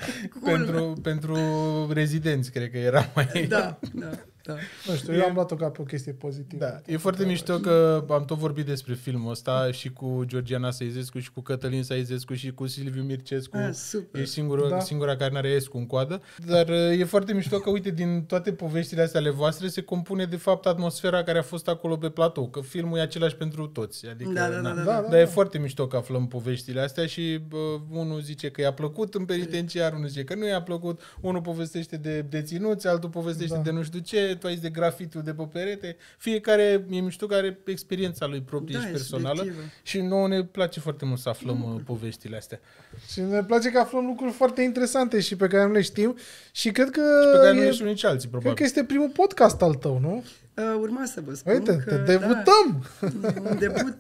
Pentru rezidenți, cred că era mai... Da. Nu știu, eu am luat-o ca pe o chestie pozitivă. Da, e foarte mișto că am tot vorbit despre filmul ăsta și cu Georgiana Saizescu și cu Cătălin Saizescu și cu Silviu Mircescu. Super. E singura care n-are Escu în coadă. Dar e foarte mișto că, uite, din toate poveștile astea ale voastre se compune de fapt atmosfera care a fost acolo pe platou, că filmul e același pentru toți. Adică, dar e foarte mișto că aflăm poveștile astea și unul zice că i-a plăcut în penitenciar, unul zice că nu i-a plăcut, unul povestește de deținuți, altul povestește de nu știu ce, tu ai zis de grafitul de pe perete. Fiecare e mișto că are experiența lui proprie și personală. Subiectivă. Și nouă ne place foarte mult să aflăm poveștile astea. Și ne place că aflăm lucruri foarte interesante și pe care nu le știm și cred că... Și pe care nu le știu nici alții, probabil. Cred că este primul podcast al tău, nu? Urma să vă spun uite, că... debutăm! Un debut.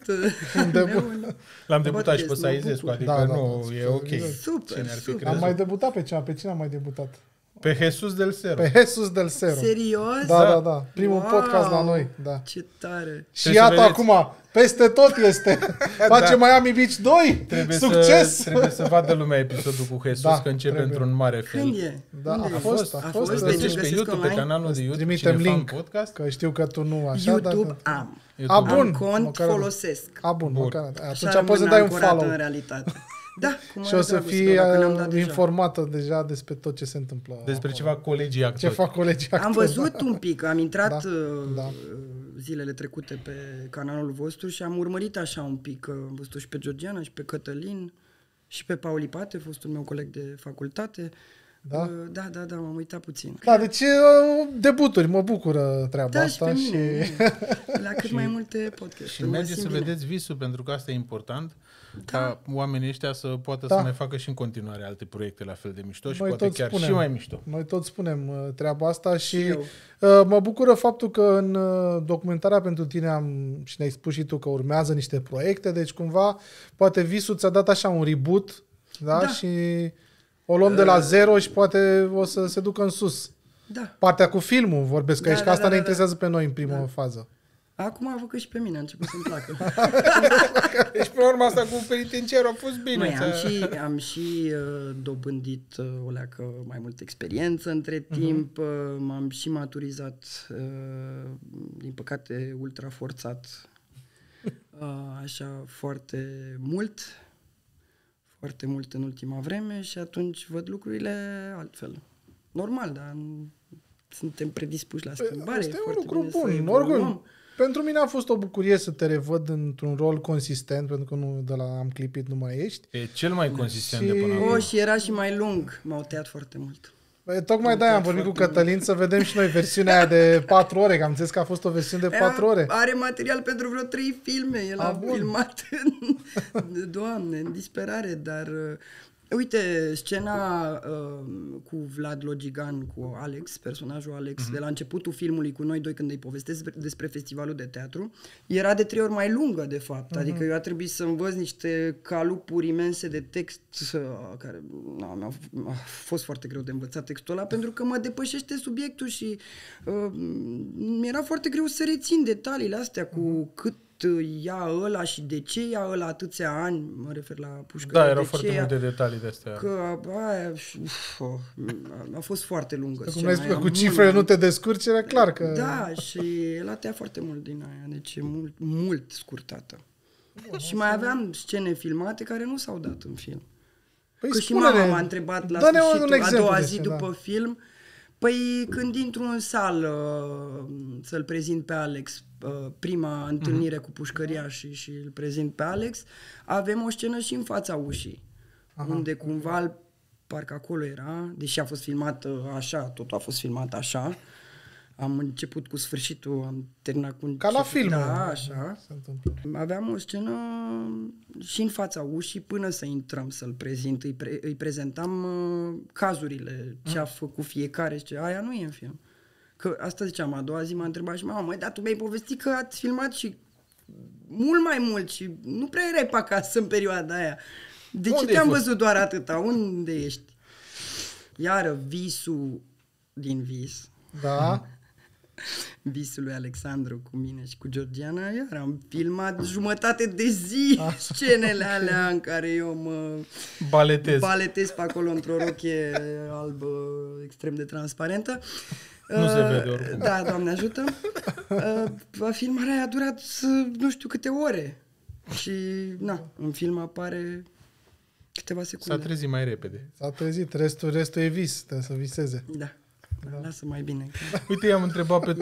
L-am debutat și pe Saizescu, adică nu, e ok. Super. Am mai debutat pe cine? Pe cine am mai debutat? Pe Jesus del Cerro. Pe Jesus del Cerro. Serios? Da. Primul podcast la noi. Da. Ce tare. Și iată acum, peste tot este. Face Miami Beach 2. Succes! Trebuie să vadă lumea episodul cu Jesus, că începe într-un mare fel. Când e? Da, a fost. Găsești pe YouTube, pe canalul de YouTube. Trimitem link, podcast. că știu că tu nu așa. YouTube am. Bun. Am cont, folosesc. Bun. Atunci poți să dai un follow. În realitate. Da, și o să fii informată deja despre tot ce se întâmplă. Despre ce fac colegii actori. Ce fac colegii actori. Am văzut un pic, am intrat zilele trecute pe canalul vostru și am urmărit așa un pic. Am văzut și pe Georgiana și pe Cătălin și pe Paul Ipate, fostul meu coleg de facultate. Da, m-am uitat puțin. Da, deci debuturi, mă bucură treaba asta. Și pe mine, la cât mai multe podcasturi. Și mergeți să vedeți visul, pentru că asta e important, ca oamenii ăștia să poată să mai facă și în continuare alte proiecte la fel de mișto și poate chiar și mai mișto. Noi tot spunem treaba asta și mă bucură faptul că în documentarea pentru tine și ne-ai spus și tu că urmează niște proiecte, deci cumva poate visul ți-a dat așa un reboot, da? Și o luăm de la zero și poate o să se ducă în sus. Da. Partea cu filmul vorbesc aici, că asta ne interesează pe noi în prima fază. Acum a făcut și pe mine, a început să-mi placă. Deci, pe urma asta cu penitenciarul a fost bine. Măi, am și dobândit o leacă mai multă experiență între timp, m-am și maturizat, din păcate, ultra forțat, așa foarte mult în ultima vreme și atunci văd lucrurile altfel. Normal, dar suntem predispuși la schimbare. Asta e un lucru bun. Oricum, pentru mine a fost o bucurie să te revăd într-un rol consistent, pentru că nu de la am clipit nu mai ești. E cel mai consistent de până acum. Și era și mai lung. M-au tăiat foarte mult. Tocmai de-aia am vorbit cu Cătălin să vedem și noi versiunea aia de 4 ore, că am înțeles că a fost o versiune de 4 ore. Are material pentru vreo 3 filme. El a filmat Doamne, în disperare, dar... Uite, scena cu Vlad Logigan, cu Alex, personajul Alex, de la începutul filmului cu noi doi când îi povestesc despre festivalul de teatru, era de 3 ori mai lungă, de fapt. Adică eu a trebuit să învăț niște calupuri imense de text care a fost foarte greu de învățat textul ăla, pentru că mă depășește subiectul și mi-era foarte greu să rețin detaliile astea cu cât ia ăla și de ce ia ăla atâția ani, mă refer la pușcărie. Da, erau foarte multe detalii de astea. Că aia, a fost foarte lungă. Cum ai spus, cu cifrele nu te descurci, era clar că... Da, și el a tăiat foarte mult din aia, deci e mult scurtată. Și mai aveam scene filmate care nu s-au dat în film. Păi că și mama m-a întrebat la sfârșitul, a doua zi după film, păi când intru în sală să-l prezint pe Alex, prima întâlnire cu pușcăriașii și îl prezint pe Alex, avem o scenă și în fața ușii, unde cumva, parcă acolo era, deși a fost filmat așa, totul a fost filmat așa, am început cu sfârșitul, am terminat cu... Ca la film. Da, așa. Aveam o scenă și în fața ușii până să intrăm să-l prezint. Îi prezentam cazurile, ce a făcut fiecare și ce... Aia nu e în film. Că asta ziceam, a doua zi m-a întrebat și mama, măi, dar tu mi-ai povestit că ați filmat și mult mai mult și nu prea erai pe acasă în perioada aia. De ce te-am văzut doar atâta? Unde ești? Iară, visul din vis. Da. Visul lui Alexandru cu mine și cu Georgiana, iar am filmat jumătate de zi scenele alea în care eu mă baletez pe acolo într-o rochie albă extrem de transparentă. Nu se vede oricum. Da, Doamne ajută. Filmarea aia a durat nu știu câte ore și în film apare câteva secunde. S-a trezit mai repede. S-a trezit, restul e vis, trebuie să viseze. Da. Lasă mai bine. Uite, i-am întrebat pe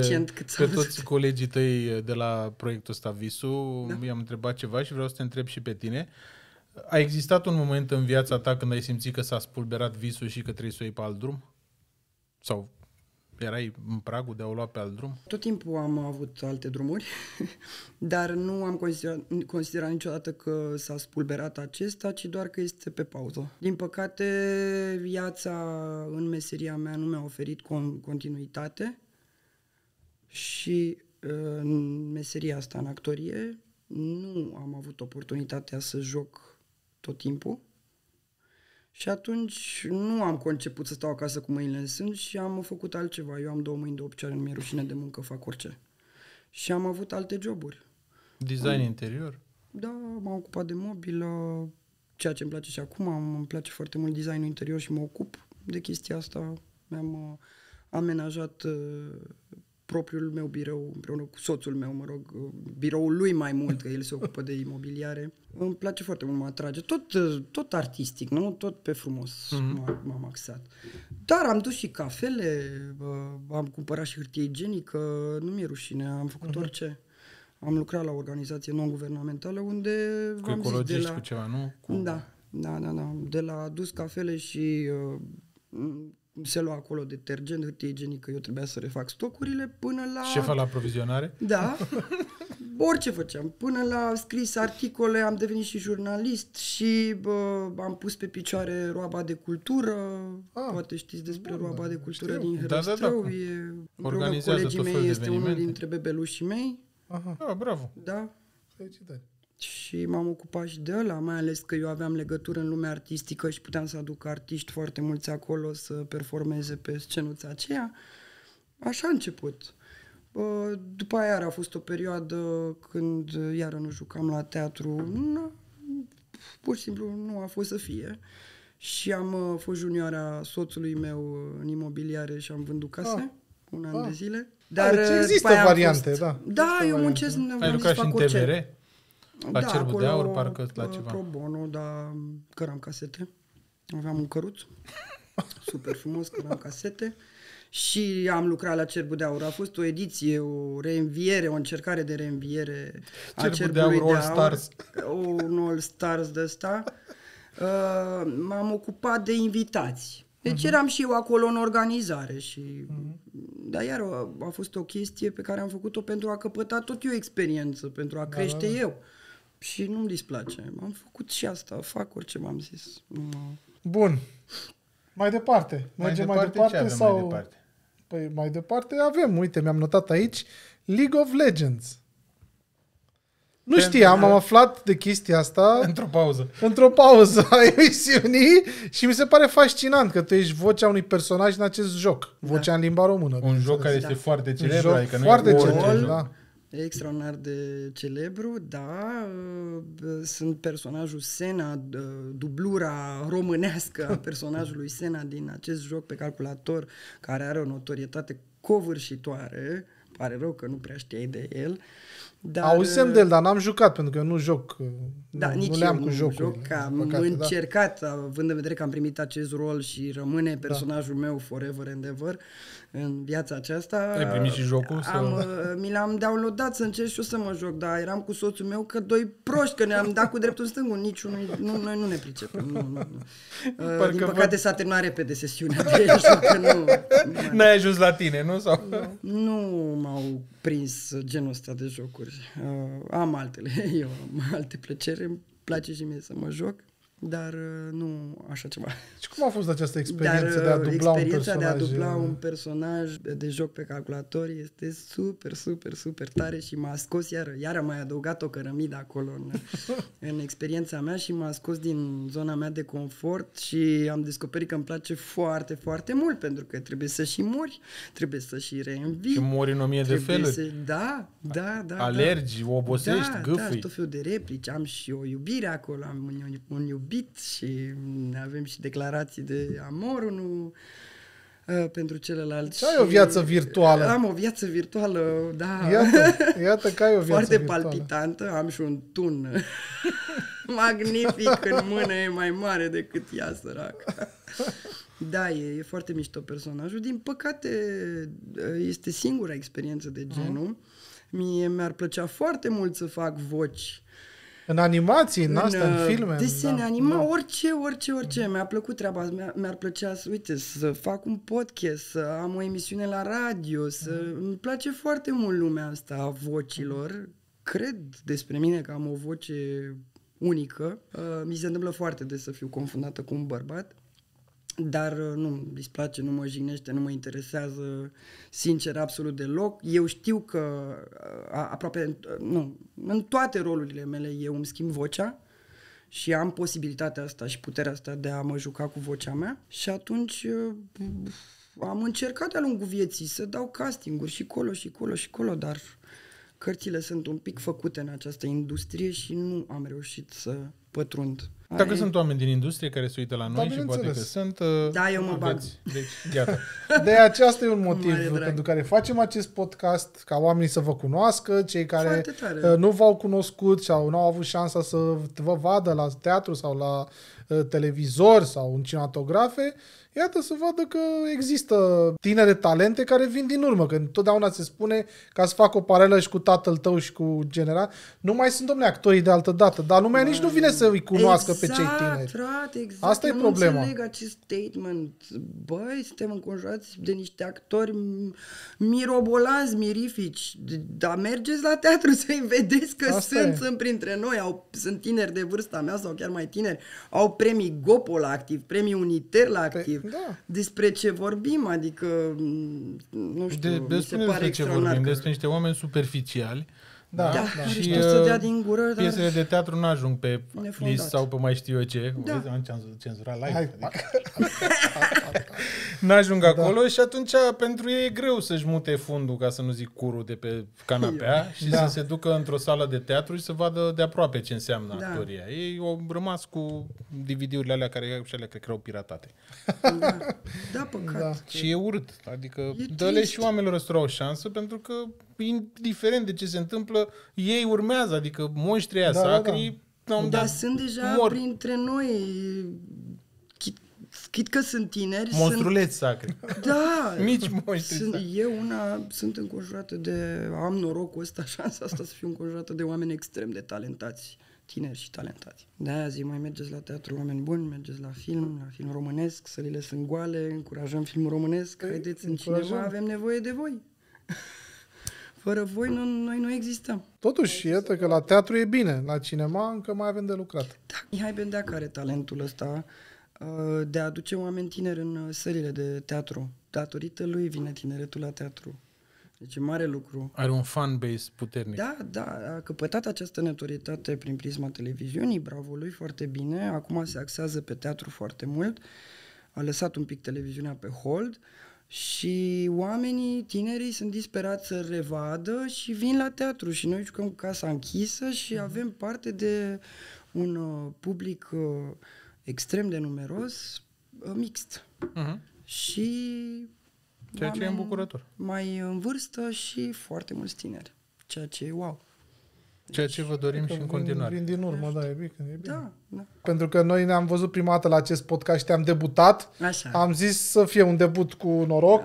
toți colegii tăi de la proiectul ăsta Visul, i-am întrebat ceva și vreau să te întreb și pe tine. A existat un moment în viața ta când ai simțit că s-a spulberat visul și că trebuie să o iei pe alt drum? Sau erai în pragul de a o lua pe alt drum? Tot timpul am avut alte drumuri, dar nu am considerat niciodată că s-a spulberat acesta, ci doar că este pe pauză. Din păcate, viața în meseria mea nu mi-a oferit continuitate și în meseria asta, în actorie, nu am avut oportunitatea să joc tot timpul. Și atunci nu am conceput să stau acasă cu mâinile în sân și am făcut altceva. Eu am 2 mâini, 2 picioare, nu mi-e rușine de muncă, fac orice. Și am avut alte joburi. Design interior? Da, m-am ocupat de mobilă, ceea ce îmi place și acum. Îmi place foarte mult designul interior și mă ocup de chestia asta. Mi-am amenajat propriul meu birou, împreună cu soțul meu, biroul lui mai mult, că el se ocupă de imobiliare. Îmi place foarte mult, mă atrage. Tot artistic, nu? Tot pe frumos m-am axat. Dar am dus și cafele, am cumpărat și hârtie igienică, nu mi-e rușine, am făcut orice. Am lucrat la o organizație non-guvernamentală unde... Cu ecologiști, cu ceva, nu? Da. De la adus cafele și... se lua acolo detergent, hârtie igienică, eu trebuia să refac stocurile până la... Șefa la aprovizionare? Da, orice făceam. Până la scris articole, am devenit și jurnalist și am pus pe picioare roaba de cultură. Poate știți despre roaba de cultură din Herăstrău. Organizează colegii tot fel mei, de este evenimente. unul dintre bebelușii mei. Bravo. Da. Felicitări. Și m-am ocupat și de ăla, mai ales că eu aveam legătură în lumea artistică și puteam să aduc artiști foarte mulți acolo să performeze pe scenuța aceea. Așa a început. După aia a fost o perioadă când iară nu jucam la teatru. Pur și simplu nu a fost să fie. Și am fost junioara soțului meu în imobiliare și am vândut case un an de zile. Dar deci există variante, da. Da, eu muncesc. Ai lucrat și în TVR? La Cerbul de Aur, parcă la ceva. Pro bono, dar căram casete. Aveam un căruț super frumos, căram casete. Și am lucrat la Cerbul de Aur. A fost o ediție, o reînviere, o încercare de reînviere a Cerbului de Aur. All Stars. Un All Stars de ăsta. M-am ocupat de invitați. Deci eram și eu acolo în organizare. Dar iar a fost o chestie pe care am făcut-o pentru a căpăta tot eu experiență, pentru a crește eu. Și nu-mi displace. Am făcut și asta, fac orice m-am zis. Bun. Mai departe. Mergem mai departe sau... Mai departe? Păi mai departe avem, uite, mi-am notat aici, League of Legends. Nu știam, am aflat de chestia asta... Într-o pauză a emisiunii și mi se pare fascinant că tu ești vocea unui personaj în acest joc. Vocea în limba română. Un joc care este foarte celebru. Adică foarte celebru, da. E extraordinar de celebru, da. Sunt personajul Sena, dublura românească a personajului Sena din acest joc pe calculator, care are o notorietate covârșitoare. Pare rău că nu prea știai de el. Dar, auzisem de el, dar n-am jucat, pentru că eu nu joc. Da, nici le-am eu cu jocurile. Am încercat, având în vedere că am primit acest rol și rămâne personajul meu forever and ever în viața aceasta. Ai primit și jocul? Mi l-am downloadat să încerc și eu să mă joc, dar eram cu soțul meu că doi proști, că ne-am dat cu dreptul stângul. Noi nu ne pricepem. Din păcate s-a terminat repede sesiunea de joc. N-ai ajuns la tine, nu? Sau? Nu m-au prins genul ăsta de jocuri. Am altele, eu am alte plăceri, îmi place și mie să mă joc, dar nu așa ceva. Și cum a fost această experiență de a dubla un personaj? Experiența de a dubla un personaj de joc pe calculator este super, super, super tare și m-a scos iar am mai adăugat o cărămidă acolo în experiența mea și m-a scos din zona mea de confort și am descoperit că îmi place foarte, foarte mult, pentru că trebuie să și mori, trebuie să și reînvii. Și mori în 1000 de feluri. Da. Alergi, obosești, gâfâi. Da, tot felul de replici. Am și o iubire acolo, am un iubit și avem și declarații de amor unul pentru celălalt. Și ai o viață virtuală. Am o viață virtuală, da. Iată că ai o viață foarte virtuală. Palpitantă, am și un tun magnific în mână, e mai mare decât ea, săracă. Da, e foarte mișto personajul. Din păcate, este singura experiență de genul. Mie mi-ar plăcea foarte mult să fac voci. În animații, în filme. Desene, orice. Mi-a plăcut treaba. Mi-ar plăcea să fac un podcast, să am o emisiune la radio, îmi place foarte mult lumea asta a vocilor. Cred despre mine că am o voce unică. Mi se întâmplă foarte des să fiu confundată cu un bărbat. Dar nu-mi displace, nu mă jignește, nu mă interesează, sincer, absolut deloc. Eu știu că în toate rolurile mele eu îmi schimb vocea și am posibilitatea asta și puterea asta de a mă juca cu vocea mea și atunci am încercat de-a lungul vieții să dau castinguri și colo, dar cărțile sunt un pic făcute în această industrie și nu am reușit să pătrund. Dacă sunt oameni din industrie care se uită la noi și poate că sunt... Da, eu mă bag. Deci, iată. De aceasta e un motiv pentru care facem acest podcast, ca oamenii să vă cunoască, cei care nu v-au cunoscut sau nu au avut șansa să vă vadă la teatru sau la televizor sau în cinematografe, iată să vadă că există tinere talente care vin din urmă, că întotdeauna se spune, ca să fac o paralelă și cu tatăl tău și cu general, nu mai sunt, domnule, actorii de altă dată, dar lumea nici nu vine să îi cunoască pe cei tineri. Exact. Asta e problema. Nu înțeleg acest statement. Băi, suntem înconjurați de niște actori mirobolanți, mirifici, dar mergeți la teatru să-i vedeți că sunt printre noi, sunt tineri de vârsta mea sau chiar mai tineri, au premii Gopo la activ, premii Uniter la activ. Da. Despre ce vorbim? Adică, nu știu, mi se pare extraordinar. Despre niște oameni superficiali. Da. Și știu să dea din gură, dar... Piesele de teatru nu ajung pe list sau pe mai știu eu ce. Da. Am cenzurat live. n-ajung acolo și atunci pentru ei e greu să-și mute fundul, ca să nu zic curul, de pe canapea și să se ducă într-o sală de teatru și să vadă de aproape ce înseamnă actoria. Ei au rămas cu DVD-urile alea care și alea cred că erau piratate. Da, păcat. Și e urât. Adică dă-le și oamenilor ăstora o șansă, pentru că indiferent de ce se întâmplă, ei urmează, adică monștrii aia sacri dar sunt deja printre noi. Chit că sunt tineri. Monstruleți sacri. Da. Mici monștri. Eu sunt înconjurată de... Am norocul ăsta, șansa asta să fiu înconjurată de oameni extrem de talentați. Tineri și talentați. De-aia zic, mai mergeți la teatru, oameni buni, mergeți la film românesc, sălile sunt goale, încurajăm filmul românesc, haideți în cinema, avem nevoie de voi. Fără voi, noi nu existăm. Totuși, iată că la teatru e bine, la cinema încă mai avem de lucrat. Da, Mihai Bendea are talentul ăsta de a aduce oameni tineri în sălile de teatru. Datorită lui vine tineretul la teatru. Deci e mare lucru. Are un fan base puternic. Da, a căpătat această notorietate prin prisma televiziunii, bravo lui, foarte bine. Acum se axează pe teatru foarte mult. A lăsat un pic televiziunea pe hold și oamenii, tinerii, sunt disperați să revadă și vin la teatru și noi jucăm Casa Închisă și avem parte de un public extrem de numeros, mixt. Și ceea ce e îmbucurător. Mai în vârstă și foarte mulți tineri. Ceea ce e wow. Ceea ce vă dorim și în continuare. Vin din urmă, da, e bine. Da. Pentru că noi ne-am văzut prima dată la acest podcast și te-am debutat. Așa. Am zis să fie un debut cu noroc.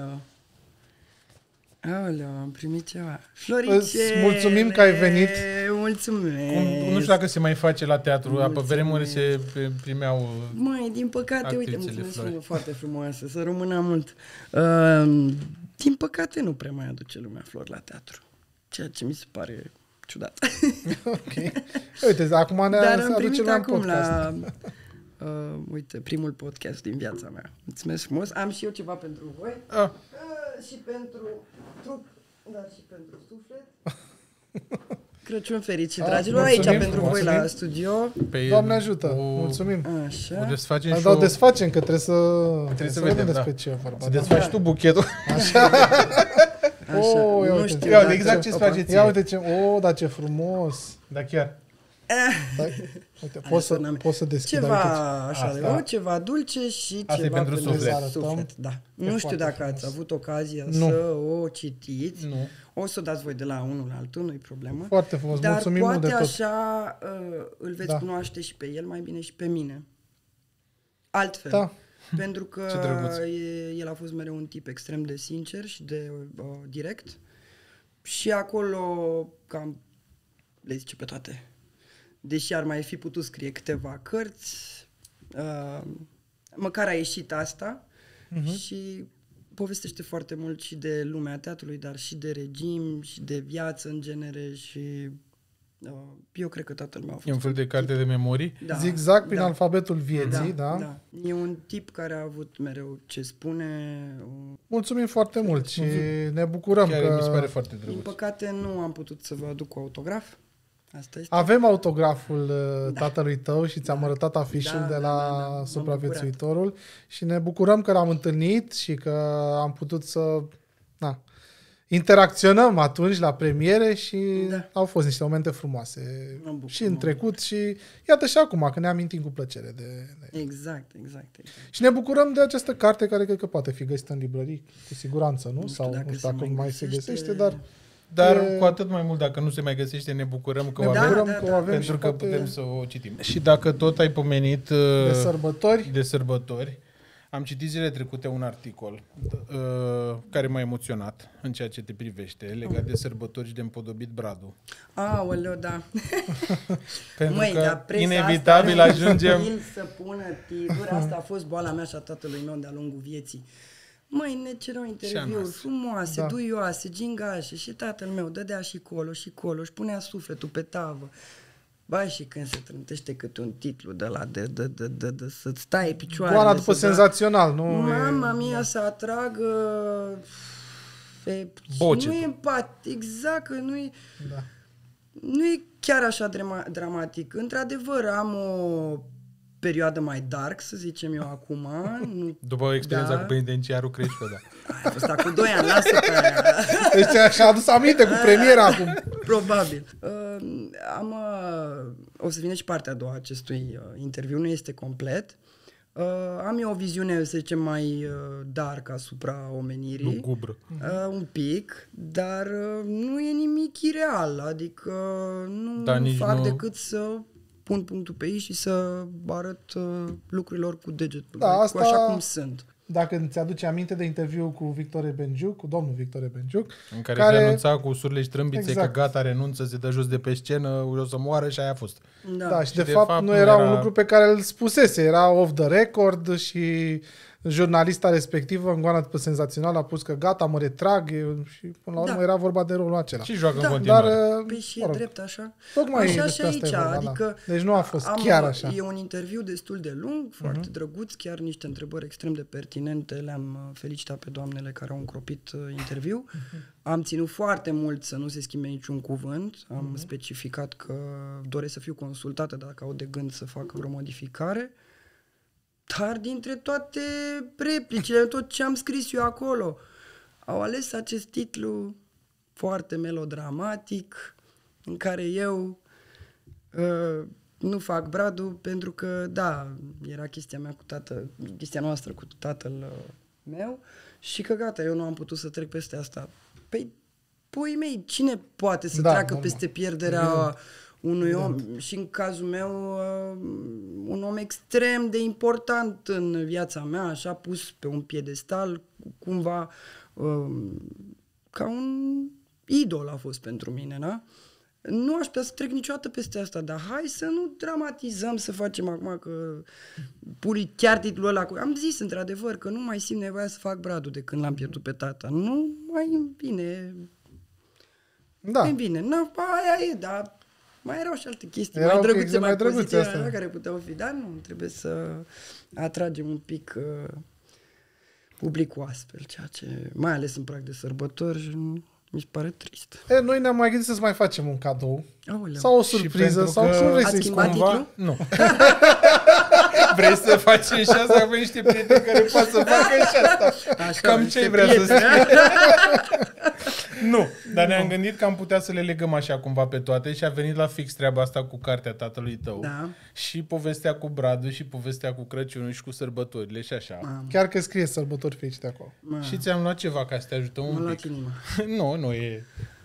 Aoleu, am primit ceva. Floricele! Îți mulțumim că ai venit. Mulțumesc! Nu știu dacă se mai face la teatru. Pe vremuri se primeau. Măi, din păcate, uite, mulțumesc foarte frumoasă, să rămână mult. Din păcate nu prea mai aduce lumea flori la teatru. Ceea ce mi se pare ciudat. Ok. Uite, acum ne aduce la acum podcast. Uite, primul podcast din viața mea. Mulțumesc frumos. Am și eu ceva pentru voi. Și pentru trup, dar și pentru suflet. Crăciun fericit, dragilor, aici pentru voi la studio. Doamne ajută, mulțumim. Așa. O desfacem și o desfacem, că trebuie să vedem despre ce vorba. Să desfaci tu buchetul. Așa. Nu știu. Ia exact ce-ți face ție. Ia uite ce, dar ce frumos. Da, chiar. Uite, poți să deschid ceva aici. așa, ceva dulce și asta ceva pentru suflet. Da. Nu știu dacă ați avut ocazia să o citiți. Nu. O să o dați voi de la unul la altul, nu-i problemă. Foarte frumos, dar mulțumim poate mult de tot. așa îl veți cunoaște și pe el mai bine și pe mine. Altfel. Da. Pentru că el a fost mereu un tip extrem de sincer și de direct. Și acolo cam le zice pe toate. Deși ar mai fi putut scrie câteva cărți, măcar a ieșit asta și povestește foarte mult și de lumea teatrului, dar și de regim și de viață în genere și eu cred că tatăl meu a fost E un fel de carte de memorii? Da, zigzag prin alfabetul vieții, da? E un tip care a avut mereu ce spune. Mulțumim foarte mult și ne bucurăm chiar că... mi se pare foarte drăguț. Din păcate nu am putut să vă aduc cu autograf. Asta este. Avem autograful tatălui tău și ți-am arătat afișul de la Supraviețuitorul și ne bucurăm că l-am întâlnit și că am putut să interacționăm atunci la premiere și au fost niște momente frumoase și în trecut și iată și acum că ne amintim cu plăcere de... Exact. Și ne bucurăm de această carte care cred că poate fi găsită în librării, cu siguranță, nu? Sau nu știu dacă mai se găsește, dar cu atât mai mult dacă nu se mai găsește, ne bucurăm că o avem, pentru că putem să o citim. Și dacă tot ai pomenit de sărbători, am citit zilele trecute un articol care m-a emoționat în ceea ce te privește, legat de sărbători și de împodobit bradul. Aoleu, da. Pentru că inevitabil ajungem... Să pună titluri, asta a fost boala mea și a tatălui meu de-a lungul vieții. Măi, ne cereau interviuri frumoase, duioase, gingașe și tatăl meu dădea și colo, își punea sufletul pe tavă. Ba, și când se trântește câte un titlu de la de să-ți stai picioarele. Goala după senzațional, nu? Mama mia să atragă... Bocet. Nu e exact, că nu e... Nu e chiar așa dramatic. Într-adevăr, am o perioadă mai dark, să zicem eu acum. Nu, După experiența cu penitenciarul Creșcă, da. a fost acum 2 ani, lasă pe aia. Deci și-a adus aminte cu premiera acum. Probabil. O să vină și partea a doua acestui interviu, nu este complet. Am eu o viziune, să zicem, mai dark asupra omenirii. Lugubră. Un pic, dar nu e nimic ireal, adică nu Dar fac decât să pun punctul pe ei și să arăt lucrurilor cu degetul, Da, asta- cu așa cum sunt. Dacă îți aduce aminte de interviu cu Victor Benjuc, cu domnul Victor Benjuc, În care se anunța cu surle și trâmbițe Exact. că gata, renunță, se dă jos de pe scenă, o să moară și aia a fost. Da, și de fapt nu era un lucru pe care îl spusese, era off the record și jurnalista respectivă, în goana senzațională, a pus că gata, mă retrag și până la urmă Da. era vorba de rolul acela. Și joacă Da, în continuare. Dar, Păi și mă rog, e drept așa. tocmai Așa și despre asta aici, e vorba, adică da. Deci nu a fost chiar așa. E un interviu destul de lung, foarte drăguț, chiar niște întrebări extrem de pertinente. Le-am felicitat pe doamnele care au încropit interviu. Am ținut foarte mult să nu se schimbe niciun cuvânt. Am specificat că doresc să fiu consultată dacă au de gând să facă vreo modificare. Dar dintre toate replicile, tot ce am scris eu acolo, au ales acest titlu foarte melodramatic, în care eu nu fac bradul pentru că, da, era chestia mea cu chestia noastră cu tatăl meu și că gata, eu nu am putut să trec peste asta. Păi, puii mei, cine poate să treacă normal. peste pierderea unui om? Și în cazul meu, un om extrem de important în viața mea, așa pus pe un piedestal, cumva ca un idol a fost pentru mine, da? Nu aș putea să trec niciodată peste asta, dar hai să nu dramatizăm, să facem acum că pui chiar titlul ăla. Am zis într-adevăr că nu mai simt nevoia să fac bradul de când l-am pierdut pe tata. Nu mai bine. Da. Mai bine. Nu, aia e, dar mai erau și alte chestii, Erau mai drăguțe, chestii mai mai drăguțe, pozitive, asta. care puteau fi, dar nu, trebuie să atragem un pic publicul astfel, ceea ce, mai ales în prag de sărbători, mi se pare trist. Noi ne-am mai gândit să-ți mai facem un cadou. Aoleu. Sau o Și surpriză, pentru sau că cum vrei ați să-i schimbat spun. titlul? Nu. Vrei să facem și asta? Avem niște prieteni care pot să facă și asta. Așa, Cam niște ce vrea să prieteni, spui? Nu, dar ne-am gândit că am putea să le legăm așa cumva pe toate și a venit la fix treaba asta cu cartea tatălui tău. Da. Și povestea cu Bradul și povestea cu Crăciunul și cu sărbătorile și așa. Chiar că scrie sărbători fericite acolo. Și ți-am luat ceva ca să te ajutăm M-a un luat pic. inima. Nu e...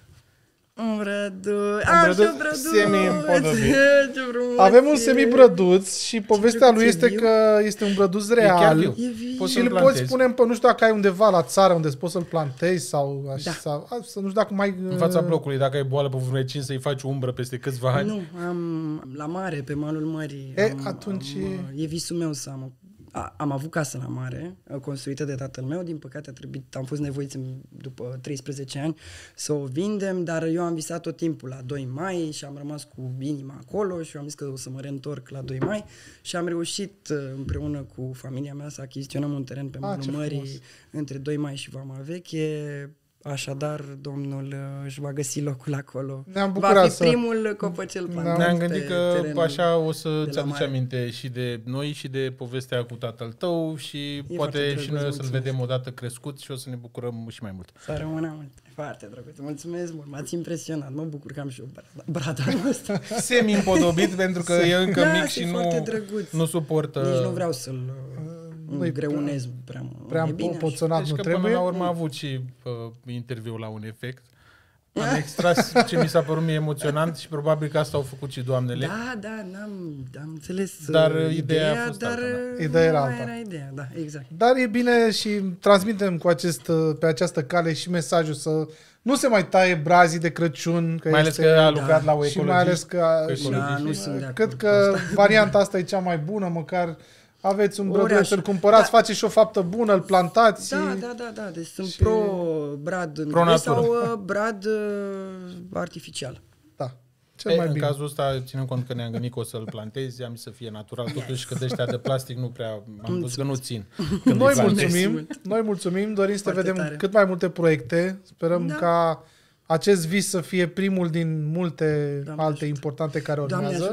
Un brăduț. brăduț Un brăduț. semi-împodobit. Ce frumos Avem un e. semi-brăduț și povestea lui drăguț, e este viu. că este un brăduț chiar real. viu. E viu. Poți Și să-l îl poți plantezi. pune pe, nu știu dacă ai undeva la țară unde poți să-l plantezi sau așa, Da. sau, să nu știu dacă mai... În fața blocului, dacă ai boală pe vreun vecin, să-i faci umbră peste câțiva ani. Nu, am la mare, pe malul mării. Atunci... E visul meu să am... Am avut casă la mare, construită de tatăl meu, din păcate am fost nevoiți după 13 ani să o vindem, dar eu am visat tot timpul la 2 mai și am rămas cu inima acolo și am zis că o să mă reîntorc la 2 mai și am reușit împreună cu familia mea să achiziționăm un teren pe malul ce mării frumos. între 2 mai și Vama Veche. Așadar, domnul își va găsi locul acolo. Ne-am Va bucurat fi primul copăcel plantat. Ne-am pe gândit că terenul așa o să de ți la aduci mare. aminte și de noi și de povestea cu tatăl tău și foarte poate drăguț, și noi o să-l mulțumesc. vedem odată crescut și o să ne bucurăm și mai mult. Să rămână mult. Foarte drăguț. Mulțumesc mult. M-ați impresionat. Mă bucur că am și eu brada ăsta. Semi-împodobit pentru că e încă Da, mic și și foarte drăguț. nu suportă... Nici nu vreau să-l nu-i greunez prea mult. Prea E bine așa. poțonat Deci nu că trebuie. până la urmă a avut și interviul la un efect. Am extras ce mi s-a părut mie emoționant și probabil că asta au făcut și doamnele. Da, am înțeles Dar ideea a fost dar alta, da. Ideea era nu alta. era ideea, da, exact. Dar e bine și transmitem cu pe această cale și mesajul să nu se mai taie brazii de Crăciun. Că Mai ales este, că a lucrat la o și ecologie. mai ales că... Da, nu sunt de acord Cred cu că varianta asta e cea mai bună, măcar aveți un brăduț, Ori să-l așa. cumpărați, Da. faceți și o faptă bună, îl plantați. Da. Deci sunt și- pro-brad în Pro-natură. sau brad artificial. Da, cel mai În bine. cazul ăsta, ținând cont că ne-am gândit că o să-l plantezi, am zis să fie natural, totuși că de ăștia de plastic nu prea, am văzut că nu țin. Când Noi îi plantezi. mulțumim, dorim să te Foarte vedem tare. cât mai multe proiecte. Sperăm Da. ca acest vis să fie primul din multe Doamne alte ajută. importante care Doamne urmează. ajută.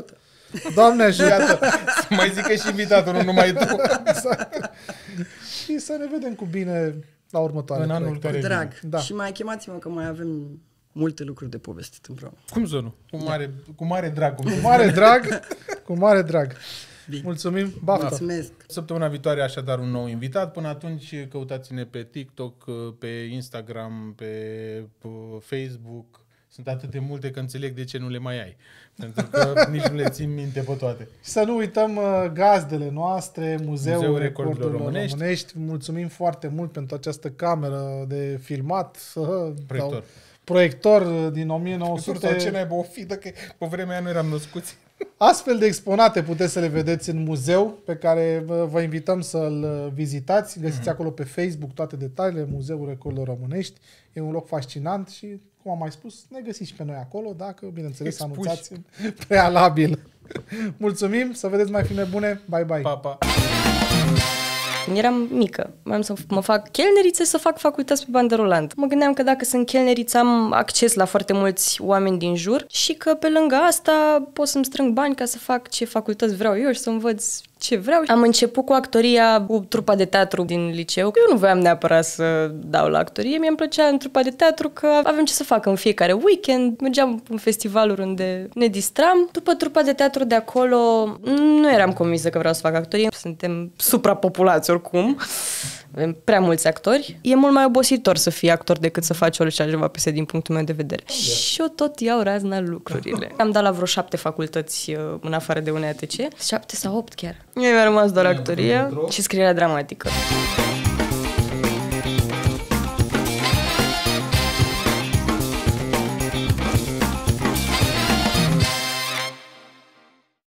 Doamne ajută! Să mai zică și invitatul, nu numai tu. Exact. Și să ne vedem cu bine la următoarea. În anul proiecte. care Drag. vine. Da. Și mai chemați-mă că mai avem multe lucruri de povestit împreună. Cum să nu? Cu mare drag. Cum Cu mare drag, cu mare drag. Bine. Mulțumim, baftă! Mulțumesc! Săptămâna viitoare așadar un nou invitat. Până atunci căutați-ne pe TikTok, pe Instagram, pe Facebook. Sunt atât de multe că înțeleg de ce nu le mai ai. Pentru că nici nu le țin minte pe toate. Și să nu uităm gazdele noastre, Muzeul Recordurilor Românești. Românești. Mulțumim foarte mult pentru această cameră de filmat. Proiector. Proiector din 1900. Sau ce n-ai o fidă, că pe vremea aia nu eram născuți. Astfel de exponate puteți să le vedeți în muzeu, pe care vă invităm să-l vizitați. Găsiți acolo pe Facebook toate detaliile, Muzeul Recordurilor Românești. E un loc fascinant și, cum am mai spus, ne găsiți și pe noi acolo, dacă, bineînțeles, Expuși. anunțați prealabil. Mulțumim, să vedeți mai filme bune. Bye, bye! Pa, pa. Când eram mică, voiam să mă fac chelneriță, să fac facultăți pe bandă rulantă. Mă gândeam că dacă sunt chelneriță am acces la foarte mulți oameni din jur și că pe lângă asta pot să-mi strâng bani ca să fac ce facultăți vreau eu și să învăț ce vreau. Am început cu actoria, cu trupa de teatru din liceu. Eu nu voiam neapărat să dau la actorie, mie îmi plăcea în trupa de teatru că aveam ce să fac în fiecare weekend, mergeam în festivaluri unde ne distram. După trupa de teatru de acolo, nu eram convinsă că vreau să fac actorie. Suntem suprapopulați oricum. Avem prea mulți actori. E mult mai obositor să fii actor decât să faci orice altceva peste din punctul meu de vedere. Și eu tot iau razna lucrurile. Am dat la vreo 7 facultăți în afară de UNATC. 7 sau 8 chiar. Mie mi-a rămas doar actoria și scrierea dramatică.